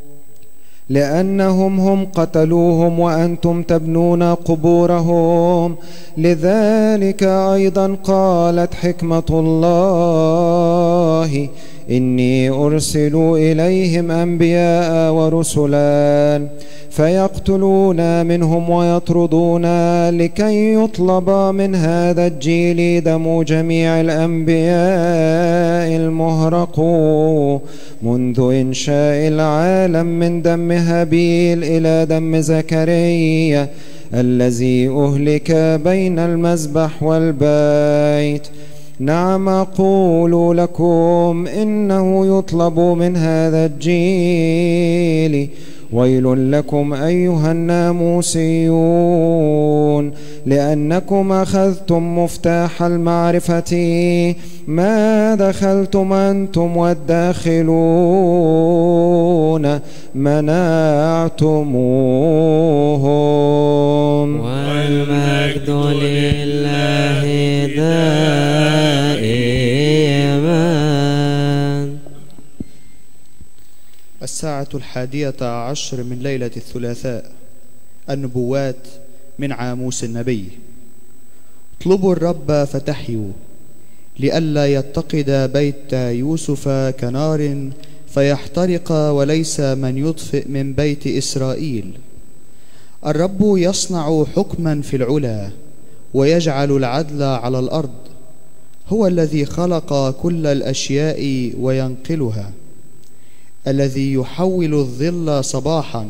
لأنهم هم قتلوهم وأنتم تبنون قبورهم. لذلك أيضا قالت حكمة الله: إني أرسل إليهم أنبياء ورسلا فيقتلون منهم ويطردون، لكي يطلب من هذا الجيل دم جميع الأنبياء المهرق منذ إنشاء العالم، من دم هابيل إلى دم زكريا الذي أهلك بين المذبح والبيت. نعم أقول لكم إنه يطلب من هذا الجيل. ويل لكم أيها الناموسيون، لأنكم أخذتم مفتاح المعرفة، ما دخلتم أنتم والداخلون منعتموهم. والمجد لله دائما. الساعة الحادية عشر من ليلة الثلاثاء. النبوات من عاموس النبي. اطلبوا الرب فتحيوا، لئلا يتقد بيت يوسف كنار فيحترق، وليس من يطفئ من بيت إسرائيل. الرب يصنع حكما في العلا، ويجعل العدل على الأرض. هو الذي خلق كل الأشياء وينقلها، الذي يحول الظل صباحا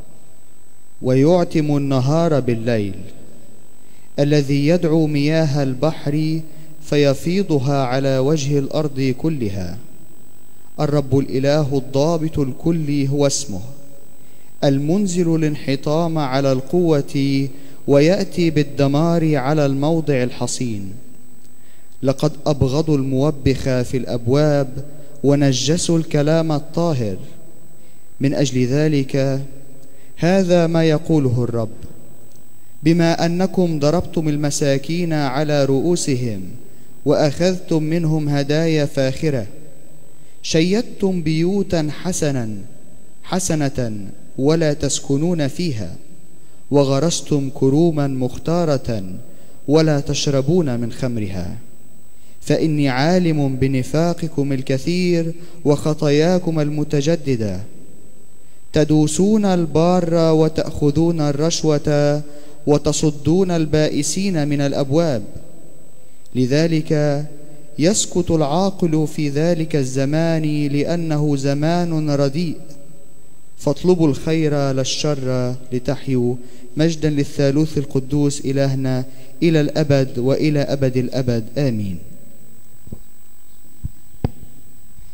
ويعتم النهار بالليل، الذي يدعو مياه البحر فيفيضها على وجه الأرض كلها. الرب الإله الضابط الكل هو اسمه، المنزل الانحطام على القوة ويأتي بالدمار على الموضع الحصين. لقد أبغضوا الموبخ في الأبواب ونجسوا الكلام الطاهر. من أجل ذلك هذا ما يقوله الرب: بما أنكم ضربتم المساكين على رؤوسهم وأخذتم منهم هدايا فاخرة، شيدتم بيوتا حسنا حسنة ولا تسكنون فيها، وغرستم كروما مختارة ولا تشربون من خمرها. فإني عالم بنفاقكم الكثير وخطاياكم المتجددة، تدوسون البار وتأخذون الرشوة وتصدون البائسين من الأبواب. لذلك يسكت العاقل في ذلك الزمان، لأنه زمان رديء. فاطلبوا الخير لا الشر لتحيوا. مجدا للثالوث القدوس إلهنا إلى الأبد وإلى أبد الأبد آمين.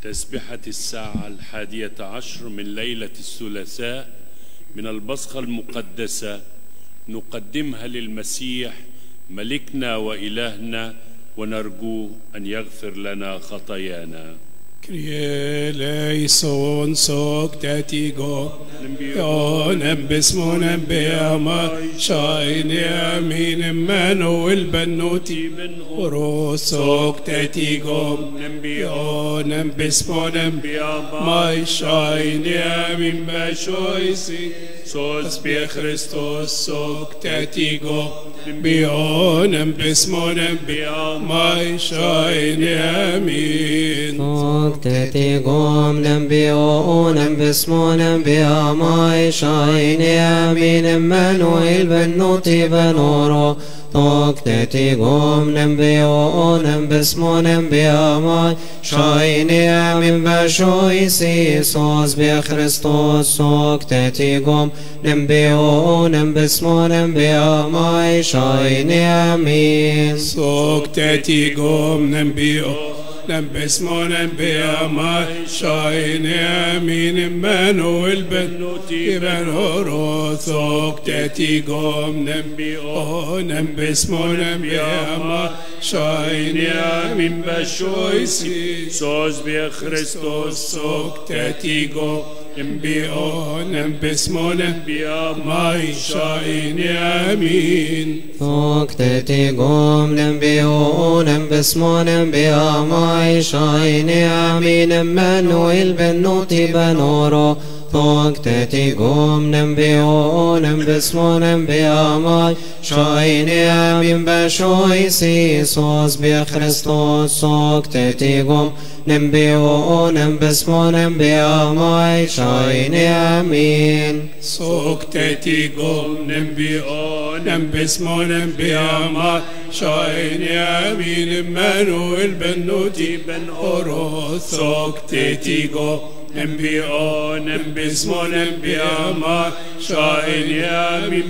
تسبحة الساعة الحادية عشر من ليلة الثلاثاء من البصخة المقدسة نقدمها للمسيح ملكنا وإلهنا ونرجوه أن يغفر لنا خطايانا. Kyrie eleison soctetigo, ionem bismonem beama, shaini amin Emmanuel benoti ben oro soctetigo, ionem bismonem beama, shaini amin bashoisi, sos be Christos soctetigo, ionem bismonem beama, shaini amin. Tetikum nembionem bismonem biamai shaini amin Emmanuel ben noti ben oro Tok tetikum nembionem bismonem biamai shaini amin bashoisi sos be Christos Tok tetikum nembionem bismonem biamai shaini amin Tok tetikum nembionem نبسمونا بياما شاين يمين Emmanuel بنوتي بن هروثوك تتيقوم نبيو نبسمونا بياما شاين يمين بشويسي سوز بي خريستوس سوك تتيقوم نبيو نبسمونا بياما شاين يمين ثوك تتيقوم نبيو نبسمونا بياما شايني أمين Emmanuel بنوتي بنورو ثوك تتيقوم نبيو نبسمو نبياماي شايني أمين بشويسي سوس بي خريستوس ثوك تتيقوم نبيو نبسمو نبياماي شايني أمين ثوك تتيقوم نبيو نبسمو نبياماي شايني أمين Emmanuel بنوتي بن أورو ثوك تتيقوم نبيو نبسمو نبياما شايني أمين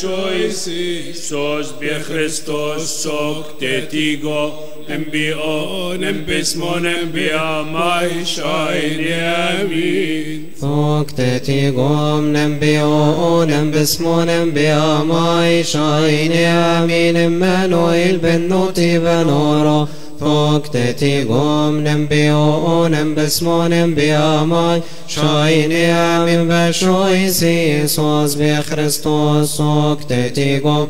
بشويسي سوس بي خريستوس ثوك تتيقوم نبيو نبسمو نبياما شايني أمين ثوك تتيقوم نبيو نبسمو نبياماي شايني أمين Emmanuel بنوتي بنورو ثوك تتيقوم نبيو نبسمو نبياماي شايني أمين بشويسي سوس بي خريستوس ثوك تتيقوم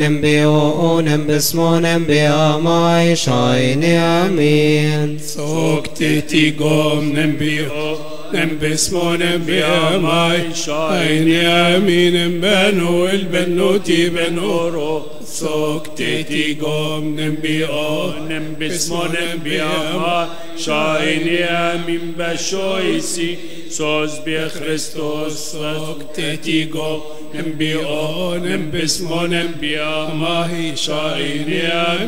نبيو نبسمو نبياماي شايني أمين ثوك تتيقوم نبيو نبسمو نبياماي شايني أمين Emmanuel بنوتي بنورو ثوك تتيقوم نبيو نبسمو نبياما شايني أمين بشويسي سوس بي خريستوس ثوك تتيقوم نبيو نبسمو نبياما شايني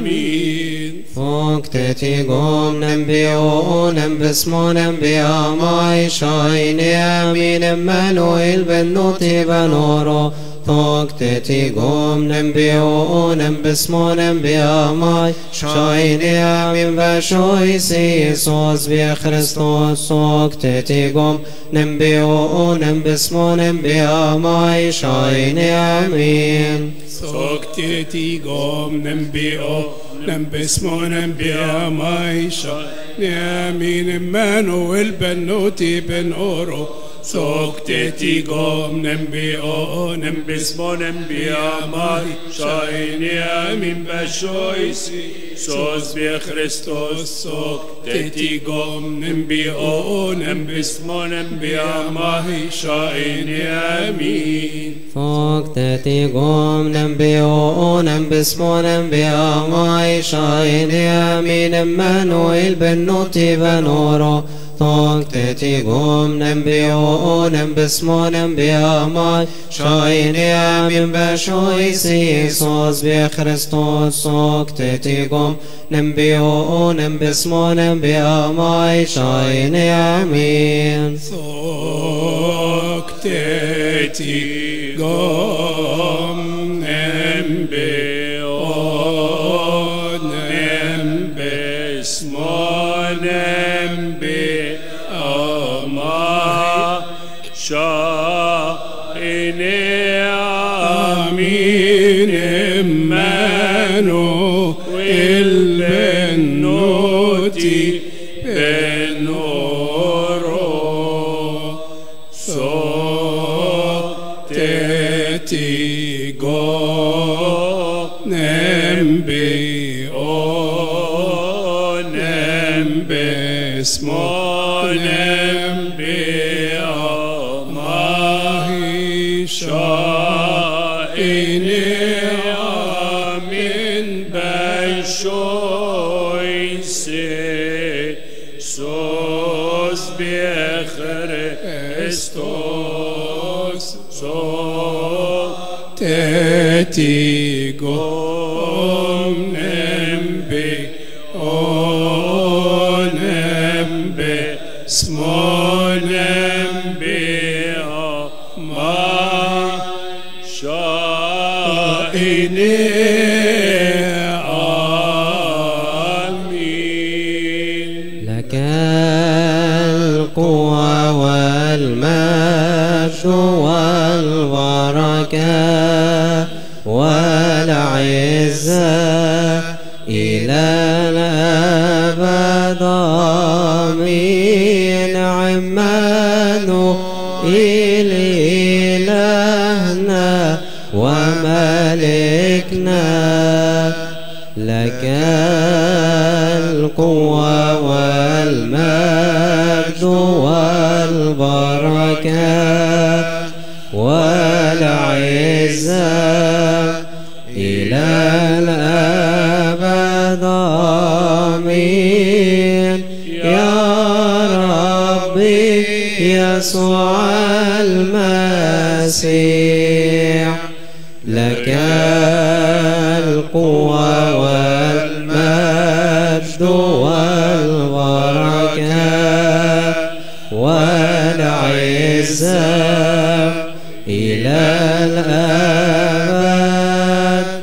أمين ثوك تتيقوم نبيو نبسمو نبياماي شايني أمين Emmanuel بنوتي بنورو ثوك تتيقوم نبيو نبسمو نبياماي شايني أمين بشويسي سوس بي خريستوس ثوك تتيقوم نبيو نبسمو نبياماي شايني أمين ثوك تتيقوم نبيو نبسمو نبياماي شايني أمين Emmanuel بنوتي بن أورو ثوك تتيقوم نبيو نبسمو نبياماي شايني أمين بشويسي سوس بي خريستوس ثوك تتيقوم نبيو نبسمو نبياماي شايني أمين ثوك تتيقوم نبيو نبسمو نبياماي شايني أمين Emmanuel بنوتي بنورو ثوك تتيقوم نبيو نبسمو نبياماي شايني أمين بشويسي سوس بي خريستوس ثوك تتيقوم نبيو نبسمو نبياماي شايني أمين ثوك تتيقوم نبيو نبسمو نبياماي آمين إمانو البنوتي بنورو صوتتي جو نمبي او نمبي اسمو نمبي او ماهي شائني آمين بشويسي سوس بخريستوس صوتتي قوم نمبي او نمبي اسمو نمبي او ما شائني آمين. لك القوة والمجد والبركة والعزة إلى الأبد آمين. عمانوئيل إلهنا وملكنا لك القوة والمجد والبركة والعزة إلى الأبد آمين. يا ربي يسوع المسيح لك القوة والمجد والبركة والعزة إلى الأبد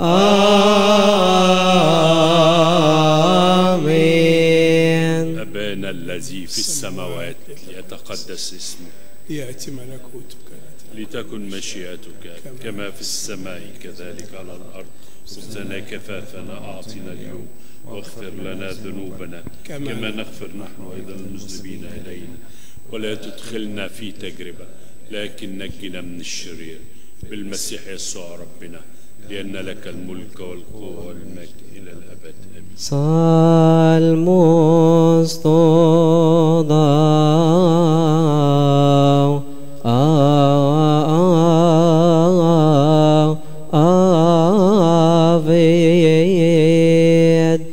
آمين. أبانا الذي في السماوات ليتقدس اسمك يأتي ملكوتك لتكن مشيئتك كما في السماء كذلك على الأرض. خبزنا كفافنا أعطنا اليوم واغفر لنا ذنوبنا كما نغفر نحن أيضا المذنبين إلينا ولا تدخلنا في تجربة لكن نجنا من الشرير بالمسيح يسوع ربنا لأن لك الملك والقوة والمجد إلى الأبد آمين. صالموس Avid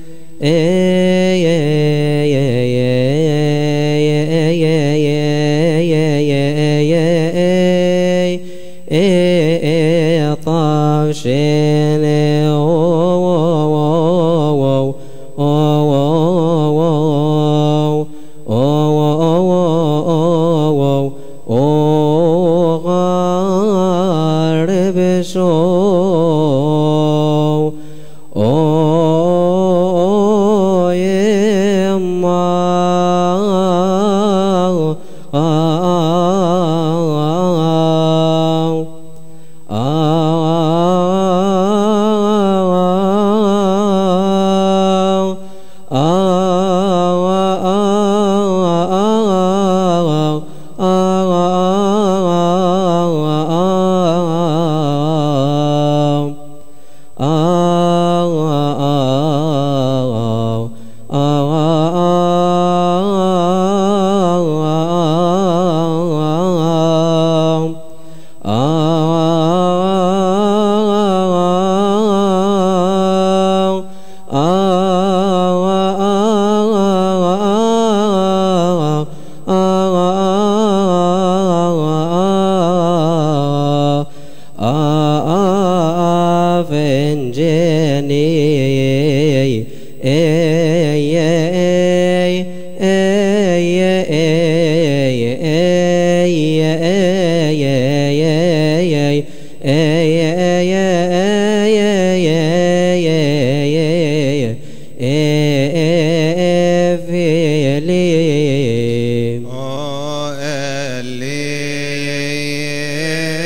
Oh, Eli.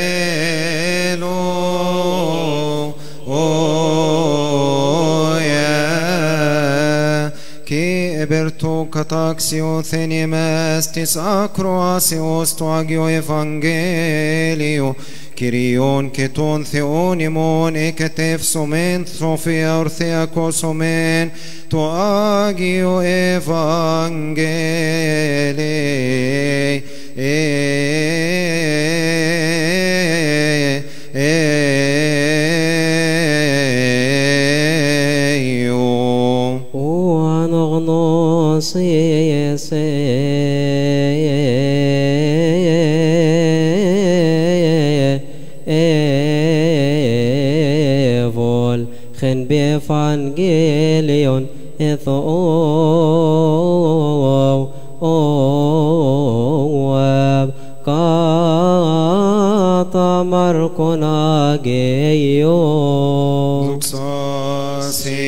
κατάξιο θένημες της ακροάσεως του Άγιο Ευαγγέλιο Κυριών και των Θεών ημών εκετεύσομεν τροφέα ορθιακόσομεν το Άγιο Ευαγγέλιο. Ο αναγνώσεις evol chen bevangelion etho oab kata markona geyo Luxasi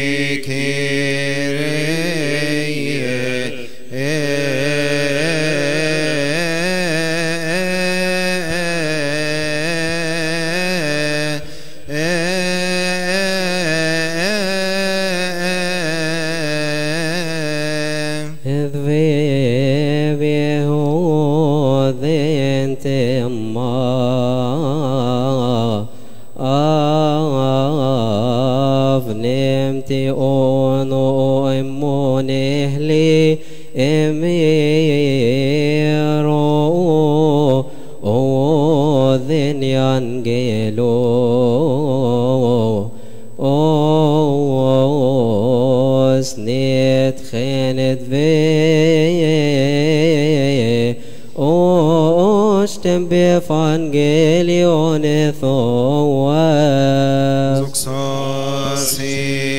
avnemti ono emonehli emiro odhen yangelo osnet khenet ve ostem bevangelion ethoas Zuxasi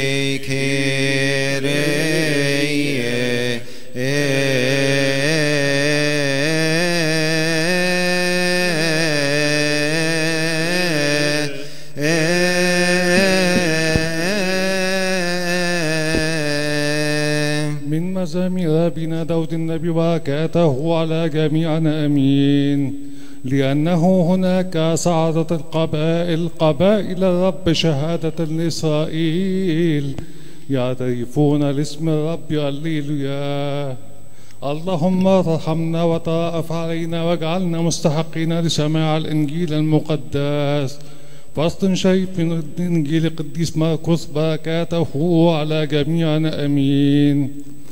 من مزامير أبينا داود النبي وبركاته على جميعنا أمين لأنه هناك صعدت القبائل قبائل الرب شهادة لإسرائيل يعترفون لاسم الرب هللويا. اللهم ارحمنا وترأف علينا واجعلنا مستحقين لسماع الإنجيل المقدس. فصل شريف من إنجيل القديس مرقس بركاته على جميعنا أمين.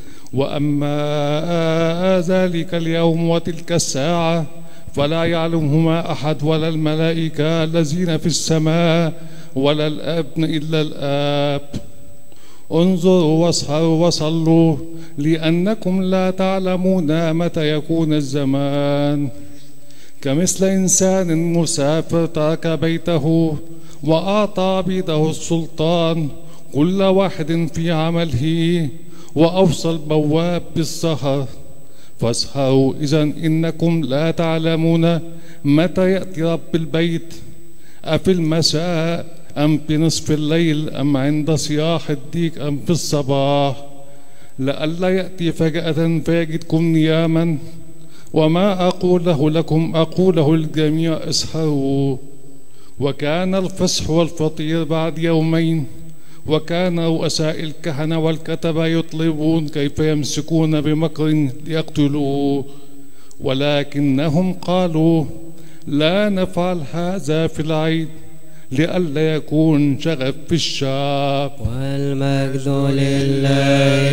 وأما ذلك اليوم وتلك الساعة فلا يعلمهما أحد ولا الملائكة الذين في السماء ولا الابن إلا الآب. انظروا واسهروا وصلوا لأنكم لا تعلمون متى يكون الزمان. كمثل إنسان مسافر ترك بيته وأعطى عبيده السلطان كل واحد في عمله وأوصى البواب بالسهر. فاسهروا إذن إنكم لا تعلمون متى يأتي رب البيت أفي المساء أم في نصف الليل أم عند صياح الديك أم في الصباح لئلا يأتي فجأة فيجدكم نياما. وما أقوله لكم أقوله للجميع اسهروا. وكان الفصح والفطير بعد يومين وكان رؤساء الكهنة والكتبة يطلبون كيف يمسكون بمكر ليقتلوه ولكنهم قالوا لا نفعل هذا في العيد لئلا يكون شغب في الشعب. والمجد لله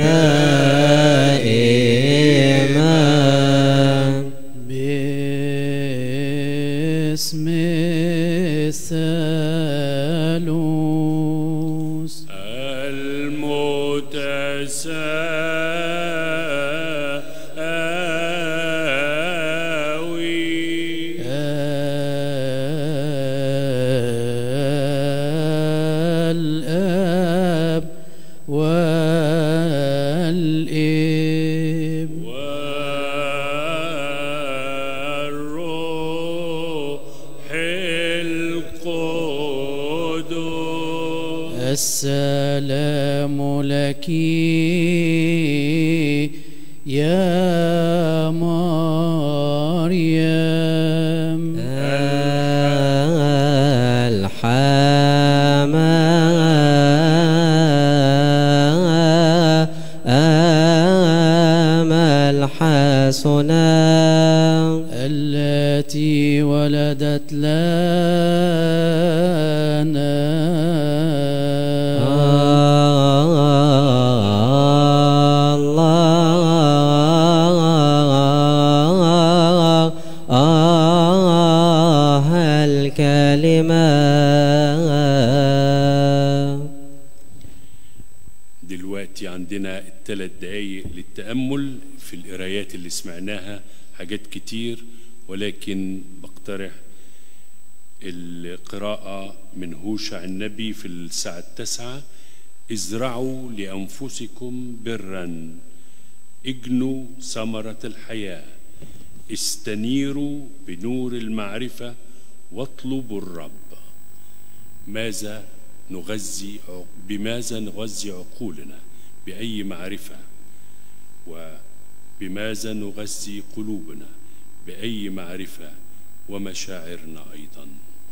دائما باسم الثالوث المتساوي الآب والابن والروح القدس. السلام لك يا مريم. الحمام ولدت لنا دلوقتي عندنا الثلاث دقايق للتأمل في القرايات اللي سمعناها، حاجات كتير، ولكن بقترح القراءة من هوشع النبي في الساعة التاسعة: ازرعوا لأنفسكم برا، اجنوا ثمرة الحياة، استنيروا بنور المعرفة، واطلبوا الرب. ماذا نغذي بماذا نغذي عقولنا؟ بأي معرفة؟ وبماذا نغذي قلوبنا؟ بأي معرفة؟ ومشاعرنا أيضا.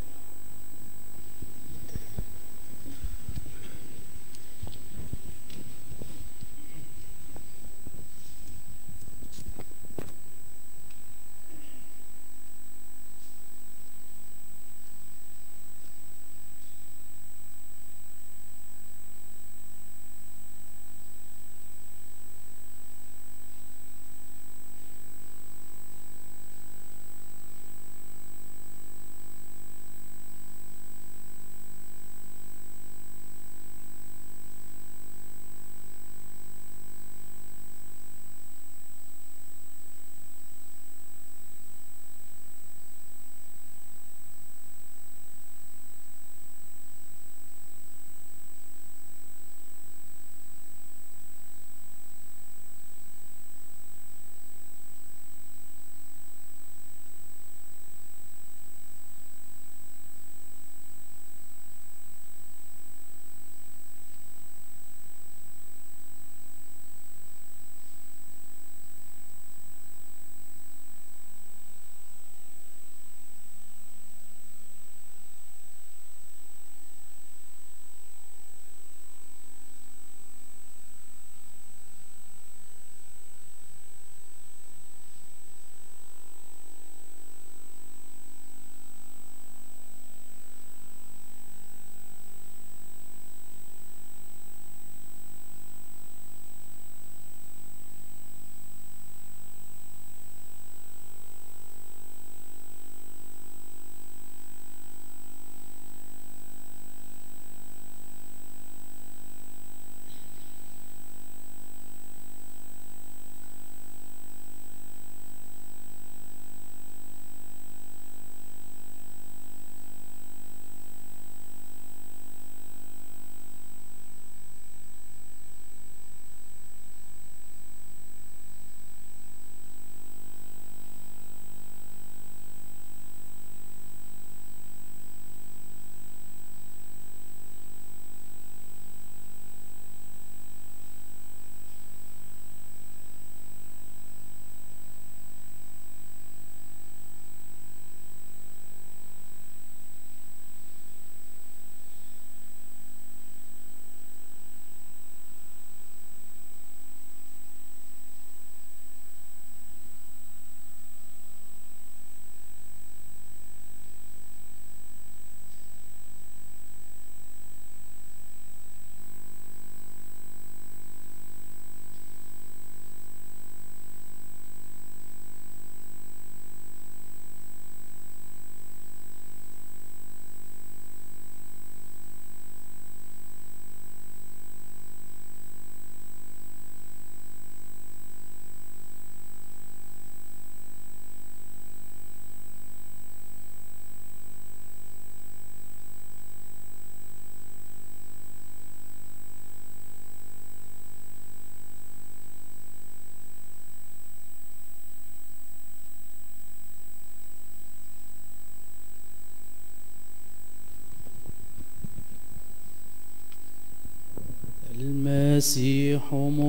المسيح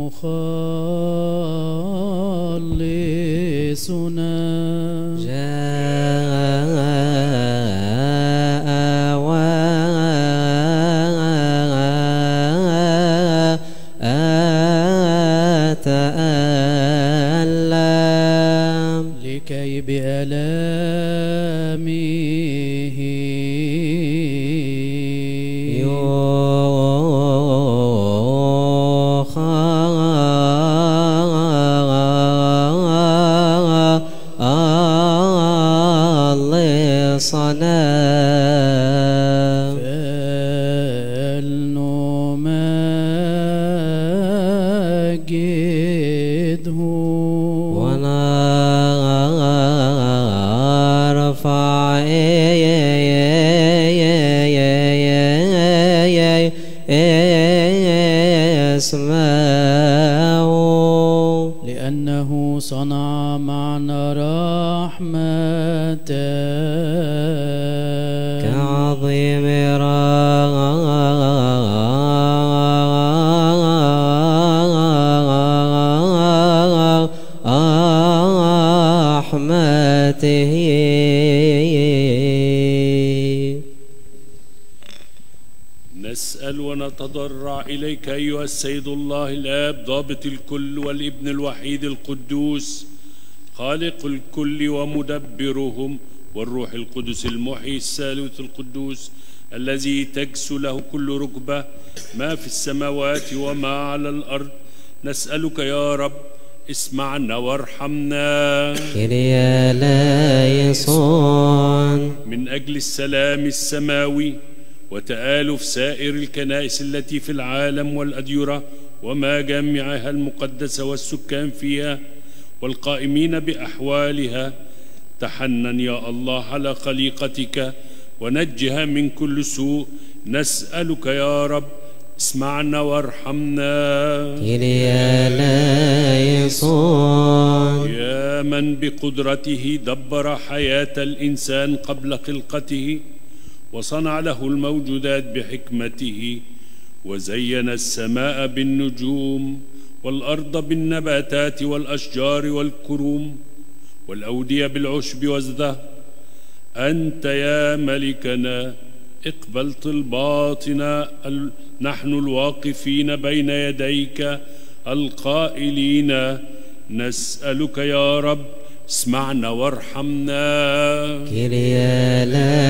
مخلصنا جاء وتألم لكي بآلامه صنم فلنمجده ونرفع اسمه لأنه صنع معنا رحمة كعظيم رحمته. نسأل ونتضرع إليك أيها السيد الله الآب ضابط الكل والابن الوحيد القدوس خالق الكل ومدبرهم والروح القدس المحيي الثالوث القدوس الذي تجس له كل ركبة ما في السماوات وما على الأرض. نسألك يا رب اسمعنا وارحمنا كريا لايصون من أجل السلام السماوي وتآلف سائر الكنائس التي في العالم والأديرة وما جامعها المقدسة والسكان فيها والقائمين بأحوالها. تحنن يا الله على خليقتك ونجها من كل سوء. نسألك يا رب اسمعنا وارحمنا كريا لايصون يا من بقدرته دبر حياة الإنسان قبل خلقته وصنع له الموجودات بحكمته وزين السماء بالنجوم والأرض بالنباتات والأشجار والكروم والأودية بالعشب والزهر. أنت يا ملكنا اقبل طلباتنا نحن الواقفين بين يديك القائلين نسألك يا رب اسمعنا وارحمنا كريا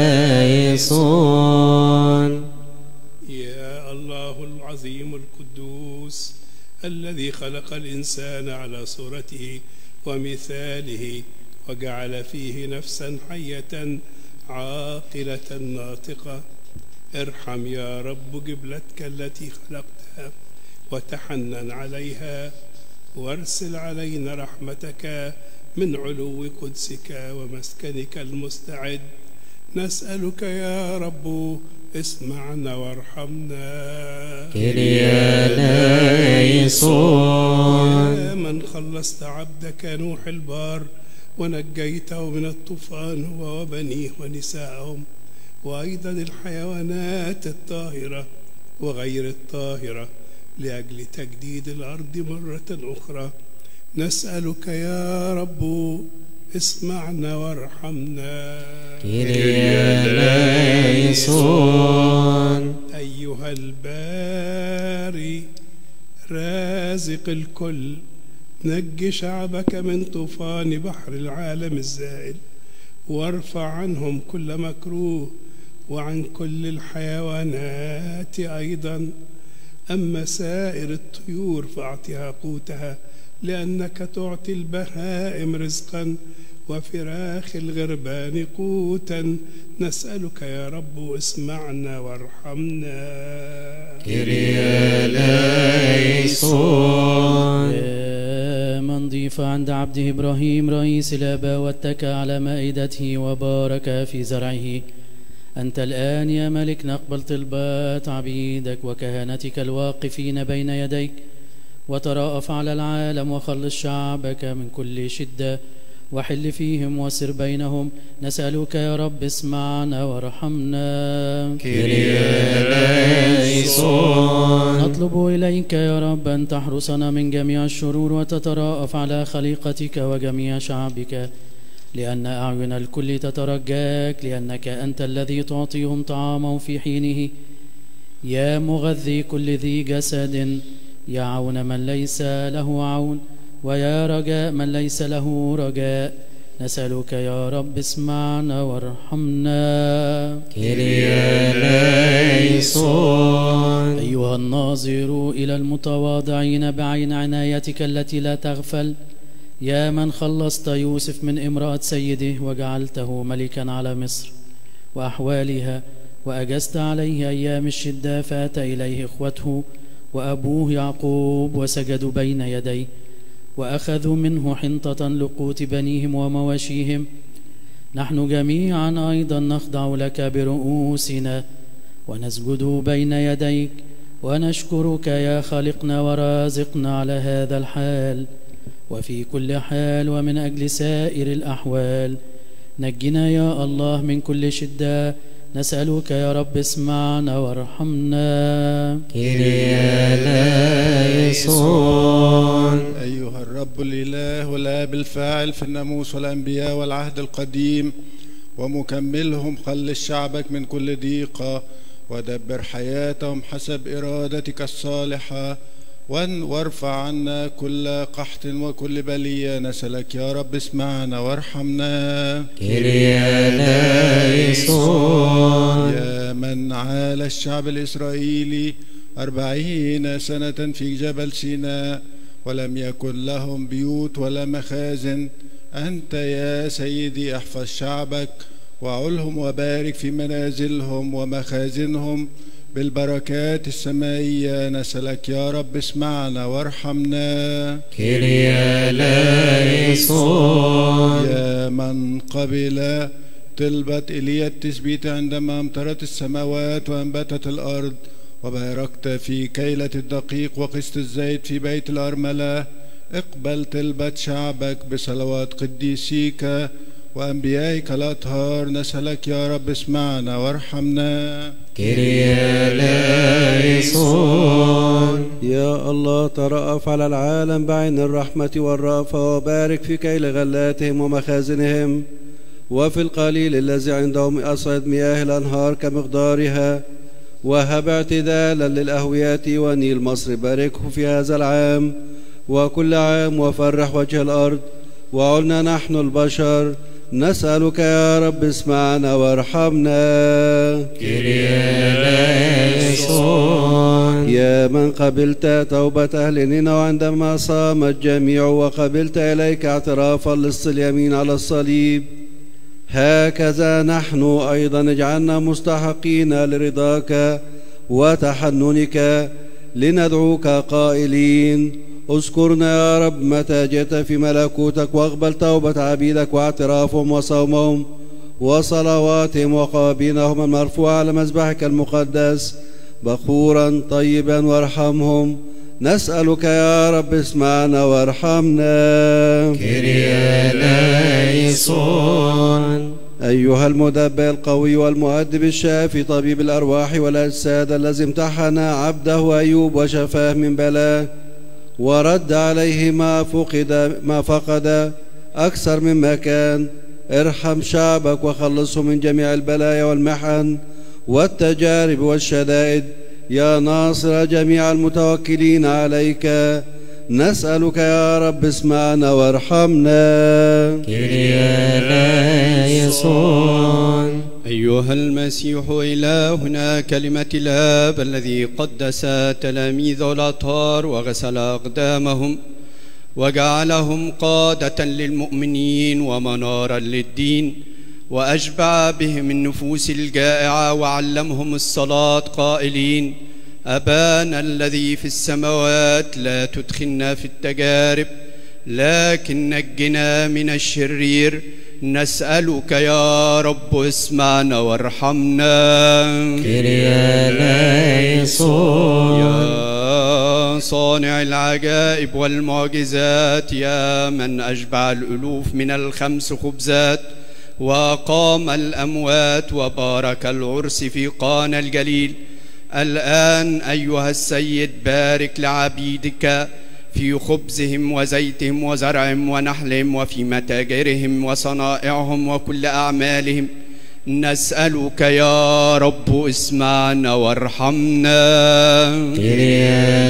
لايصون. يا الله العظيم القدوس الذي خلق الإنسان على صورته ومثاله وجعل فيه نفسا حية عاقلة ناطقة، ارحم يا رب جبلتك التي خلقتها وتحنن عليها وارسل علينا رحمتك من علو قدسك ومسكنك المستعد. نسألك يا رب اسمعنا وارحمنا كريا لايصون. يا من خلصت عبدك نوح البار ونجيته من الطوفان هو وبنيه ونساءهم وأيضا الحيوانات الطاهرة وغير الطاهرة لأجل تجديد الأرض مرة أخرى. نسألك يا رب اسمعنا وارحمنا كريا لايصون. أيها الباري رازق الكل نج شعبك من طوفان بحر العالم الزائل وارفع عنهم كل مكروه وعن كل الحيوانات أيضا. أما سائر الطيور فأعطها قوتها لأنك تعطي البهائم رزقا وفراخ الغربان قوتا. نسألك يا رب اسمعنا وارحمنا كريا لايصون. يا من ضيف عند عبده إبراهيم رئيس الآباء واتكى على مائدته وبارك في زرعه، أنت الآن يا ملك نقبل طلبات عبيدك وكهنتك الواقفين بين يديك، وتراءف على العالم وخلص شعبك من كل شدة وحل فيهم وسر بينهم. نسألك يا رب اسمعنا وارحمنا كريا لايصون. نطلب إليك يا رب أن تحرسنا من جميع الشرور وتتراءف على خليقتك وجميع شعبك، لأن أعين الكل تترجاك، لأنك أنت الذي تعطيهم طعامهم في حينه. يا مغذي كل ذي جسد، يا عون من ليس له عون، ويا رجاء من ليس له رجاء. نسألك يا رب اسمعنا وارحمنا كريا لايصون. أيها الناظر إلى المتواضعين بعين عنايتك التي لا تغفل، يا من خلصت يوسف من امرأة سيده وجعلته ملكا على مصر، وأحوالها، وأجزت عليه أيام الشدة، فأتى إليه إخوته وأبوه يعقوب وسجدوا بين يديه، وأخذوا منه حنطة لقوت بنيهم ومواشيهم. نحن جميعا أيضا نخضع لك برؤوسنا ونسجد بين يديك ونشكرك يا خالقنا ورازقنا على هذا الحال وفي كل حال ومن أجل سائر الأحوال. نجنا يا الله من كل شدة، نسألك يا رب اسمعنا وارحمنا. كيريا لايسون. أيها الرب الإله والآب الفاعل في الناموس والأنبياء والعهد القديم ومكملهم، خلص شعبك من كل ضيقة ودبر حياتهم حسب إرادتك الصالحة، وارفع عنا كل قحط وكل بلية. نسألك يا رب اسمعنا وارحمنا. كيريا لايسون. يا من عال الشعب الإسرائيلي أربعين سنة في جبل سيناء ولم يكن لهم بيوت ولا مخازن، أنت يا سيدي احفظ شعبك وعلهم وبارك في منازلهم ومخازنهم بالبركات السمائية. نسألك يا رب اسمعنا وارحمنا. كيريا لايسون. يا من قبل طلبة إيليا التثبيت عندما امطرت السماوات وأنبتت الأرض، وباركت في كيلة الدقيق وقسط الزيت في بيت الأرملة، اقبل طلبة شعبك بصلوات قديسيك وأنبيائك الأطهار. نسألك يا رب اسمعنا وارحمنا. كيريا لايسون. يا الله ترأف على العالم بعين الرحمة والرأفة، وبارك في كيل غلاتهم ومخازنهم، وفي القليل الذي عندهم أصعد مياه الأنهار كمقدارها، وهب اعتدالا للأهويات ونيل مصر. باركه في هذا العام وكل عام، وفرح وجه الأرض. وعلنا نحن البشر نسألك يا رب اسمعنا وارحمنا. كيريا لايسون. يا من قبلت توبة أهل نينوى عندما صام الجميع، وقبلت إليك اعترافا لص اليمين على الصليب، هكذا نحن أيضا اجعلنا مستحقين لرضاك وتحننك لندعوك قائلين: اذكرنا يا رب متى جئت في ملكوتك، واقبل توبة عبيدك واعترافهم وصومهم وصلواتهم وقرابينهم المرفوعة على مذبحك المقدس بخورا طيبا، وارحمهم. نسألك يا رب اسمعنا وارحمنا. كيريا لايسون. أيها المدبر القوي والمؤدب الشافي طبيب الأرواح والأجساد، الذي امتحن عبده أيوب وشفاه من بلاه ورد عليه ما فقد ما فقد أكثر مما كان، ارحم شعبك وخلصه من جميع البلايا والمحن والتجارب والشدائد يا ناصر جميع المتوكلين عليك. نسألك يا رب اسمعنا وارحمنا. كيريا لايسون. أيها المسيح إلهنا كلمة الآب الذي قدس تلاميذه الأطهار وغسل أقدامهم وجعلهم قادة للمؤمنين ومنارا للدين، وأشبع بهم النفوس الجائعة وعلمهم الصلاة قائلين: أبانا الذي في السماوات لا تدخلنا في التجارب لكن نجنا من الشرير. نسألك يا رب اسمعنا وارحمنا. كيريا لايسون. يا صانع العجائب والمعجزات، يا من أشبع الألوف من الخمس خبزات وقام الأموات وبارك العرس في قانا الجليل، الآن أيها السيد بارك لعبيدك في خبزهم وزيتهم وزرعهم ونحلهم وفي متاجرهم وصنائعهم وكل أعمالهم. نسألك يا رب اسمعنا وارحمنا. كيريا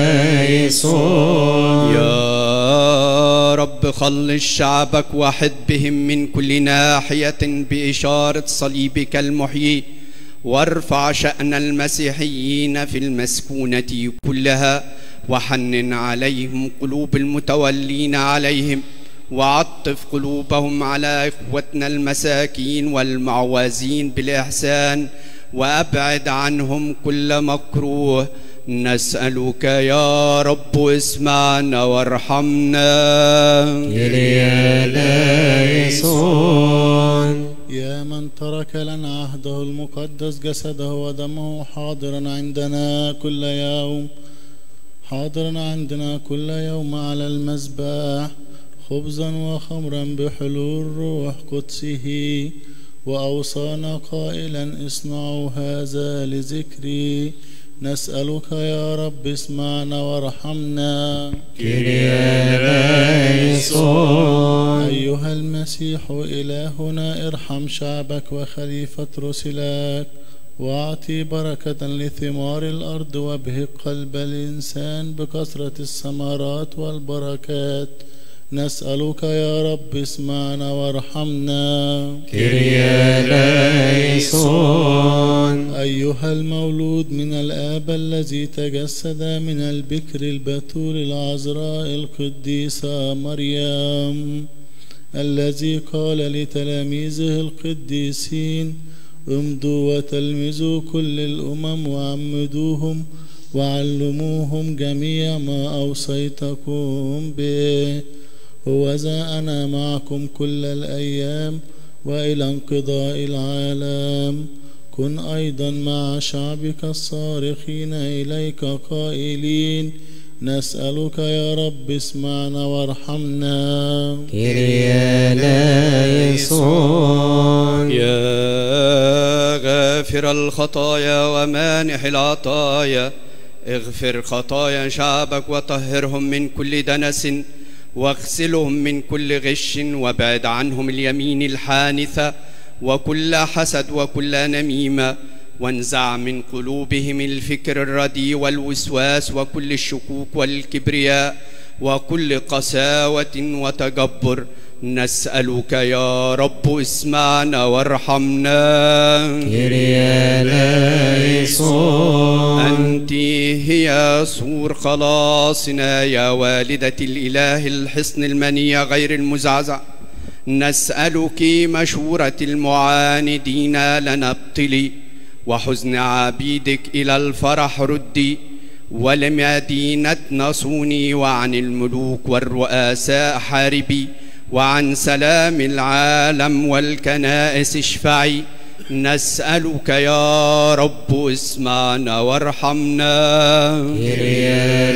لايسون. يا رب خلص شعبك وحد بهم من كل ناحية بإشارة صليبك المحيي، وارفع شأن المسيحيين في المسكونة كلها، وحنن عليهم قلوب المتولين عليهم، وعطف قلوبهم على إخوتنا المساكين والمعوزين بالإحسان، وأبعد عنهم كل مكروه. نسألك يا رب اسمعنا وارحمنا. كيريا لايسون. يا من ترك لنا عهده المقدس جسده ودمه حاضرا عندنا كل يوم حاضرا عندنا كل يوم على المذبح خبزا وخمرا بحلول روح قدسه، وأوصانا قائلا اصنعوا هذا لذكري. نسألك يا رب اسمعنا وارحمنا. كيريا لايسون. أيها المسيح إلهنا ارحم شعبك وخليفة رسلك، واعطي بركة لثمار الأرض، وابهج قلب الإنسان بكثرة الثمرات والبركات. نسألك يا رب اسمعنا وارحمنا. كيريا لايسون. أيها المولود من الآب الذي تجسد من البكر البتول العذراء القديسة مريم، الذي قال لتلاميذه القديسين امضوا وتلمذوا كل الأمم وعمدوهم وعلموهم جميع ما أوصيتكم به. وذا أنا معكم كل الأيام وإلى انقضاء العالم. كن أيضا مع شعبك الصارخين إليك قائلين نسألك يا رب اسمعنا وارحمنا. كيريا لايسون. يا غافر الخطايا ومانح العطايا، اغفر خطايا شعبك وطهرهم من كل دنس، واغسلهم من كل غش، وابعد عنهم اليمين الحانثة وكل حسد وكل نميمة، وانزع من قلوبهم الفكر الرديء والوسواس وكل الشكوك والكبرياء وكل قساوة وتجبر. نسألك يا رب اسمعنا وارحمنا. كيريا لايسون. أنت هي سور خلاصنا يا والدة الإله الحصن المنيع غير المزعزع. نسألك مشورة المعاندين لنبطلي، وحزن عبيدك إلى الفرح ردي، ولمدينتنا صوني، وعن الملوك والرؤساء حاربي، وعن سلام العالم والكنائس اشفعي. نسألك يا رب اسمعنا وارحمنا. كيريا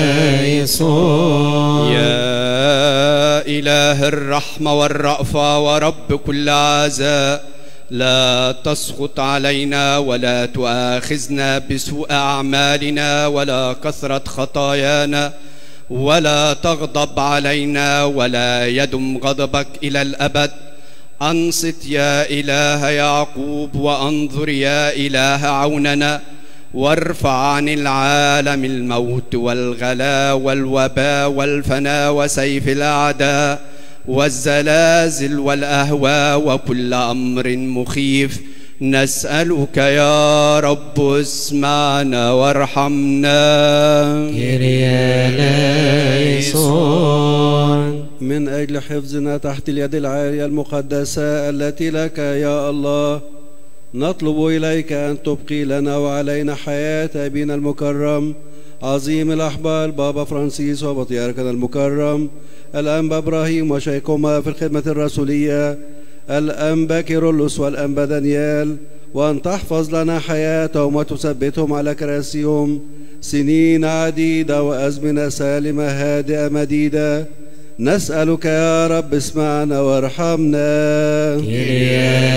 لايسون. يا إله الرحمة والرأفة ورب كل عزاء، لا تسخط علينا ولا تؤاخذنا بسوء أعمالنا ولا كثرة خطايانا، ولا تغضب علينا ولا يدم غضبك إلى الأبد. أنصت يا إله يعقوب، وأنظر يا إله عوننا، وارفع عن العالم الموت والغلا والوباء والفناء وسيف الأعداء والزلازل والأهواء وكل أمر مخيف. نسألك يا رب اسمعنا وارحمنا. كيريا لايسون. من أجل حفظنا تحت اليد العالية المقدسة التي لك يا الله، نطلب إليك أن تبقي لنا وعلينا حياة أبينا المكرم عظيم الأحبال بابا فرانسيس وبطياركنا المكرم الأنبا إبراهيم وشيخهما في الخدمة الرسولية الأنبا كيرلس والأنبا دانيال، وأن تحفظ لنا حياتهم وتثبتهم على كراسيهم سنين عديدة وأزمنة سالمة هادئة مديدة. نسألك يا رب اسمعنا وارحمنا. كيريا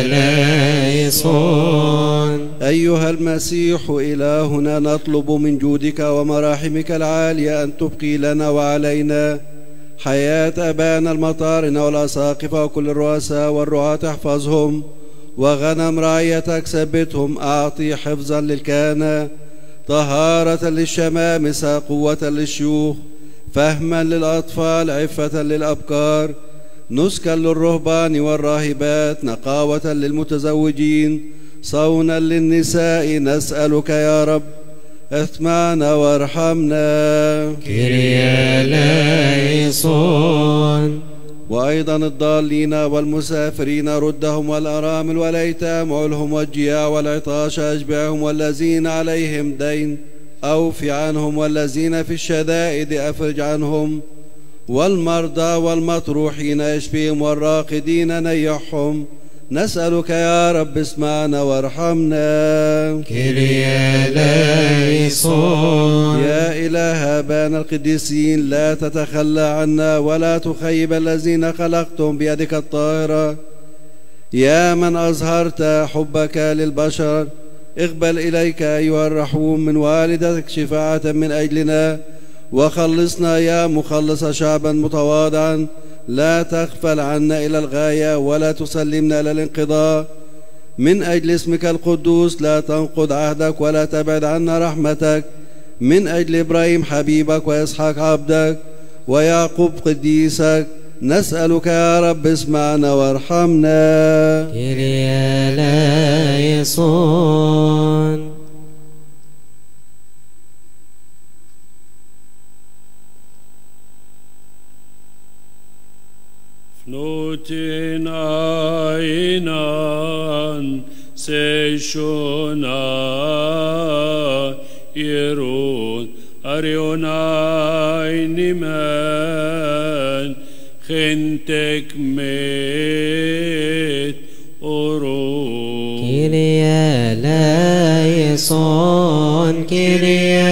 لايسون. أيها المسيح إلهنا، نطلب من جودك ومراحمك العالية أن تبقي لنا وعلينا حياة أبانا المطارنة والأساقفة وكل الرؤساء والرعاة، احفظهم، وغنم رعيتك ثبتهم. أعطي حفظا للكهنة، طهارة للشمامسة، قوة للشيوخ، فهما للأطفال، عفة للأبكار، نسكا للرهبان والراهبات، نقاوة للمتزوجين، صونا للنساء. نسألك يا رب اسمعنا وارحمنا. كيريا لايسون. وأيضا الضالين والمسافرين ردهم، والأرامل والأيتام علهم، والجياع والعطاش أشبعهم، والذين عليهم دين أوف عنهم، والذين في الشدائد أفرج عنهم، والمرضى والمطروحين اشفيهم، والراقدين نيحهم. نسألك يا رب اسمعنا وارحمنا. كيريا ليسون. يا إله آبائنا القديسين، لا تتخلى عنا ولا تخيب الذين خلقتم بيدك الطاهرة. يا من أظهرت حبك للبشر، اقبل إليك أيها الرحوم من والدتك شفاعة من أجلنا، وخلصنا يا مخلص شعبا متواضعا. لا تغفل عنا إلى الغاية ولا تسلمنا إلى الانقضاء. من أجل اسمك القدوس لا تنقض عهدك ولا تبعد عنا رحمتك. من أجل إبراهيم حبيبك وإسحاق عبدك ويعقوب قديسك، نسألك يا رب اسمعنا وارحمنا. كيريا ليسون. Fnutin ainan seshona irun arionai niman chintek met orun. Kyrie eleison, Kyrie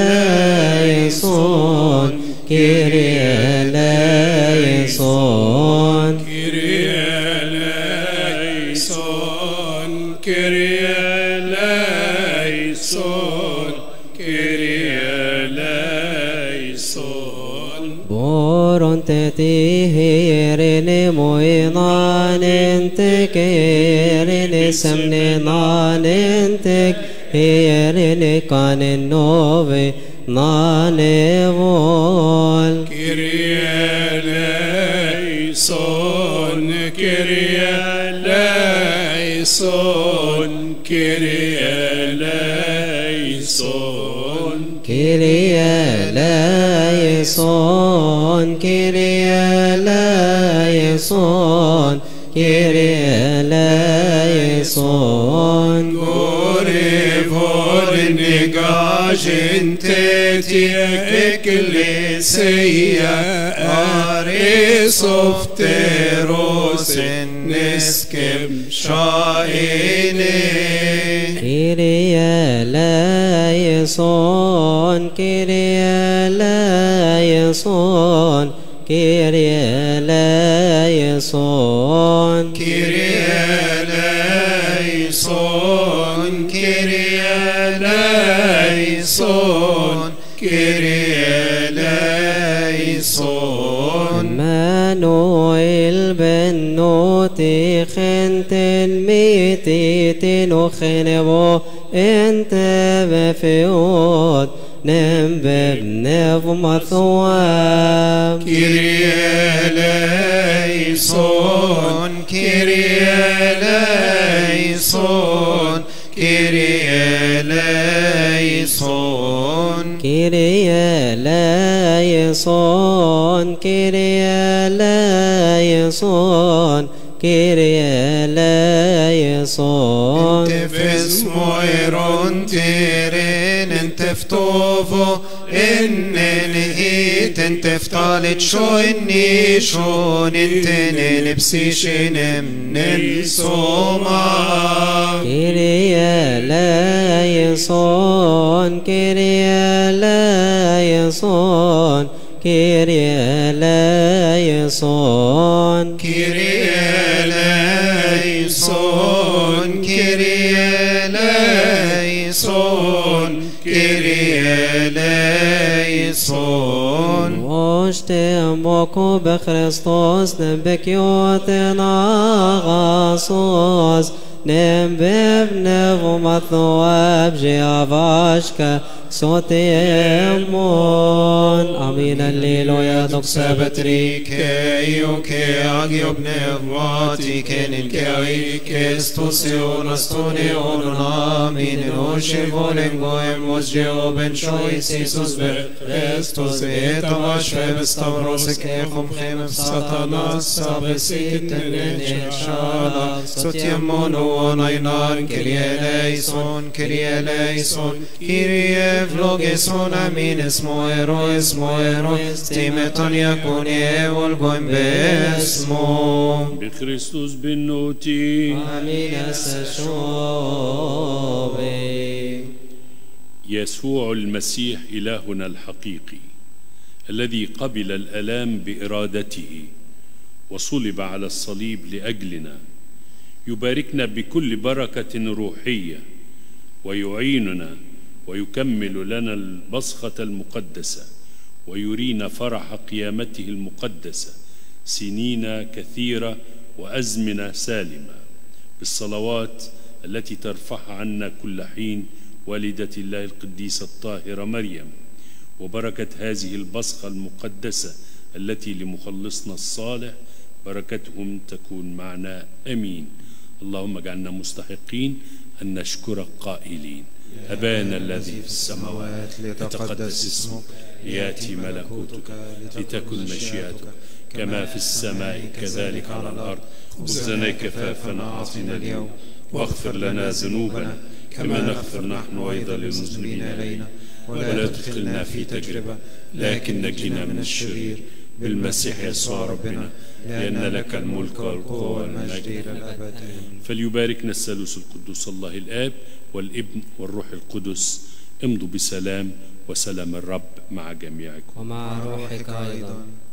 eleison, Kyrie eleison. Kyrie eleison, Kyrie eleison, Kyrie eleison. Boron tetihirine moinanentek, hirine semninanentek, hirine kaninove nanevol. Kyrie eleison, Kyrie eleison, Kyrie eleison. Kyrie eleison, Kyrie eleison, Kyrie eleison. Gore volnigajenteti ecclesia arisofteros neskem shaine. Kyrie eleison, Kyrie eleison, Kyrie eleison. Kyrie eleison, Kyrie eleison, Kyrie eleison. Manuel benoti khenten miti tinu khenebo ente befiot nembeb nev mathwab. Kyrie eleison, Kyrie eleison, Kyrie eleison. Kyrie eleison, Kyrie eleison, Kyrie eleison. Tefes moiron tirin enteftovo innen hit enteftalit shoinni shon intenen psishinem nel soma. Kyrie eleison, Kyrie eleison, Kyrie eleison. Kyrie eleison, Kyrie eleison, Kyrie eleison. واشتمكوا بخريستوس نبكيوتنا غاصوص نبب نفو مثواب جيافاشكا صوتيمون أمين الليلويا دكسا بتريك أيوك أجي ابن أبواتي كن الكاوي كستوسيون أستونيون آمين وشيفولين قويم وجيو بن شويس يسوس بخريستوس بيتواش بستوروسك إخم خيم بساتاناس سابسيت النشالا صوتيمون ونينان كريه ليسون كريه ليسون كريه فلوغيسون أمين اسمو إيرو اسمو إيرو ستيمتون يكون يولغوين باسمو بخريستوس بالنوتي آمين السشوبي. يسوع المسيح إلهنا الحقيقي الذي قبل الآلام بإرادته وصلب على الصليب لأجلنا يباركنا بكل بركة روحية ويعيننا ويكمل لنا البصخة المقدسة ويرينا فرح قيامته المقدسة سنين كثيرة وأزمنة سالمة بالصلوات التي ترفعها عنا كل حين والدة الله القديسة الطاهرة مريم وبركة هذه البصخة المقدسة التي لمخلصنا الصالح بركتهم تكون معنا أمين. اللهم اجعلنا مستحقين أن نشكرك قائلين أبانا الذي في السماوات ليتقدس اسمك ليأتي ملكوتك لتكن مشيئتك كما في السماء كذلك على الأرض. خبزنا كفافنا أعطنا اليوم واغفر لنا ذنوبنا كما نغفر نحن أيضا للمذنبين إلينا ولا تدخلنا في تجربة لكن نجينا من الشرير بالمسيح يسوع ربنا لأن لك الملك والقوة والمجد إلى الأبد. فليباركنا الثالوث القدوس الله الآب والابن والروح القدس. امضوا بسلام وسلام الرب مع جميعكم ومع روحك أيضا.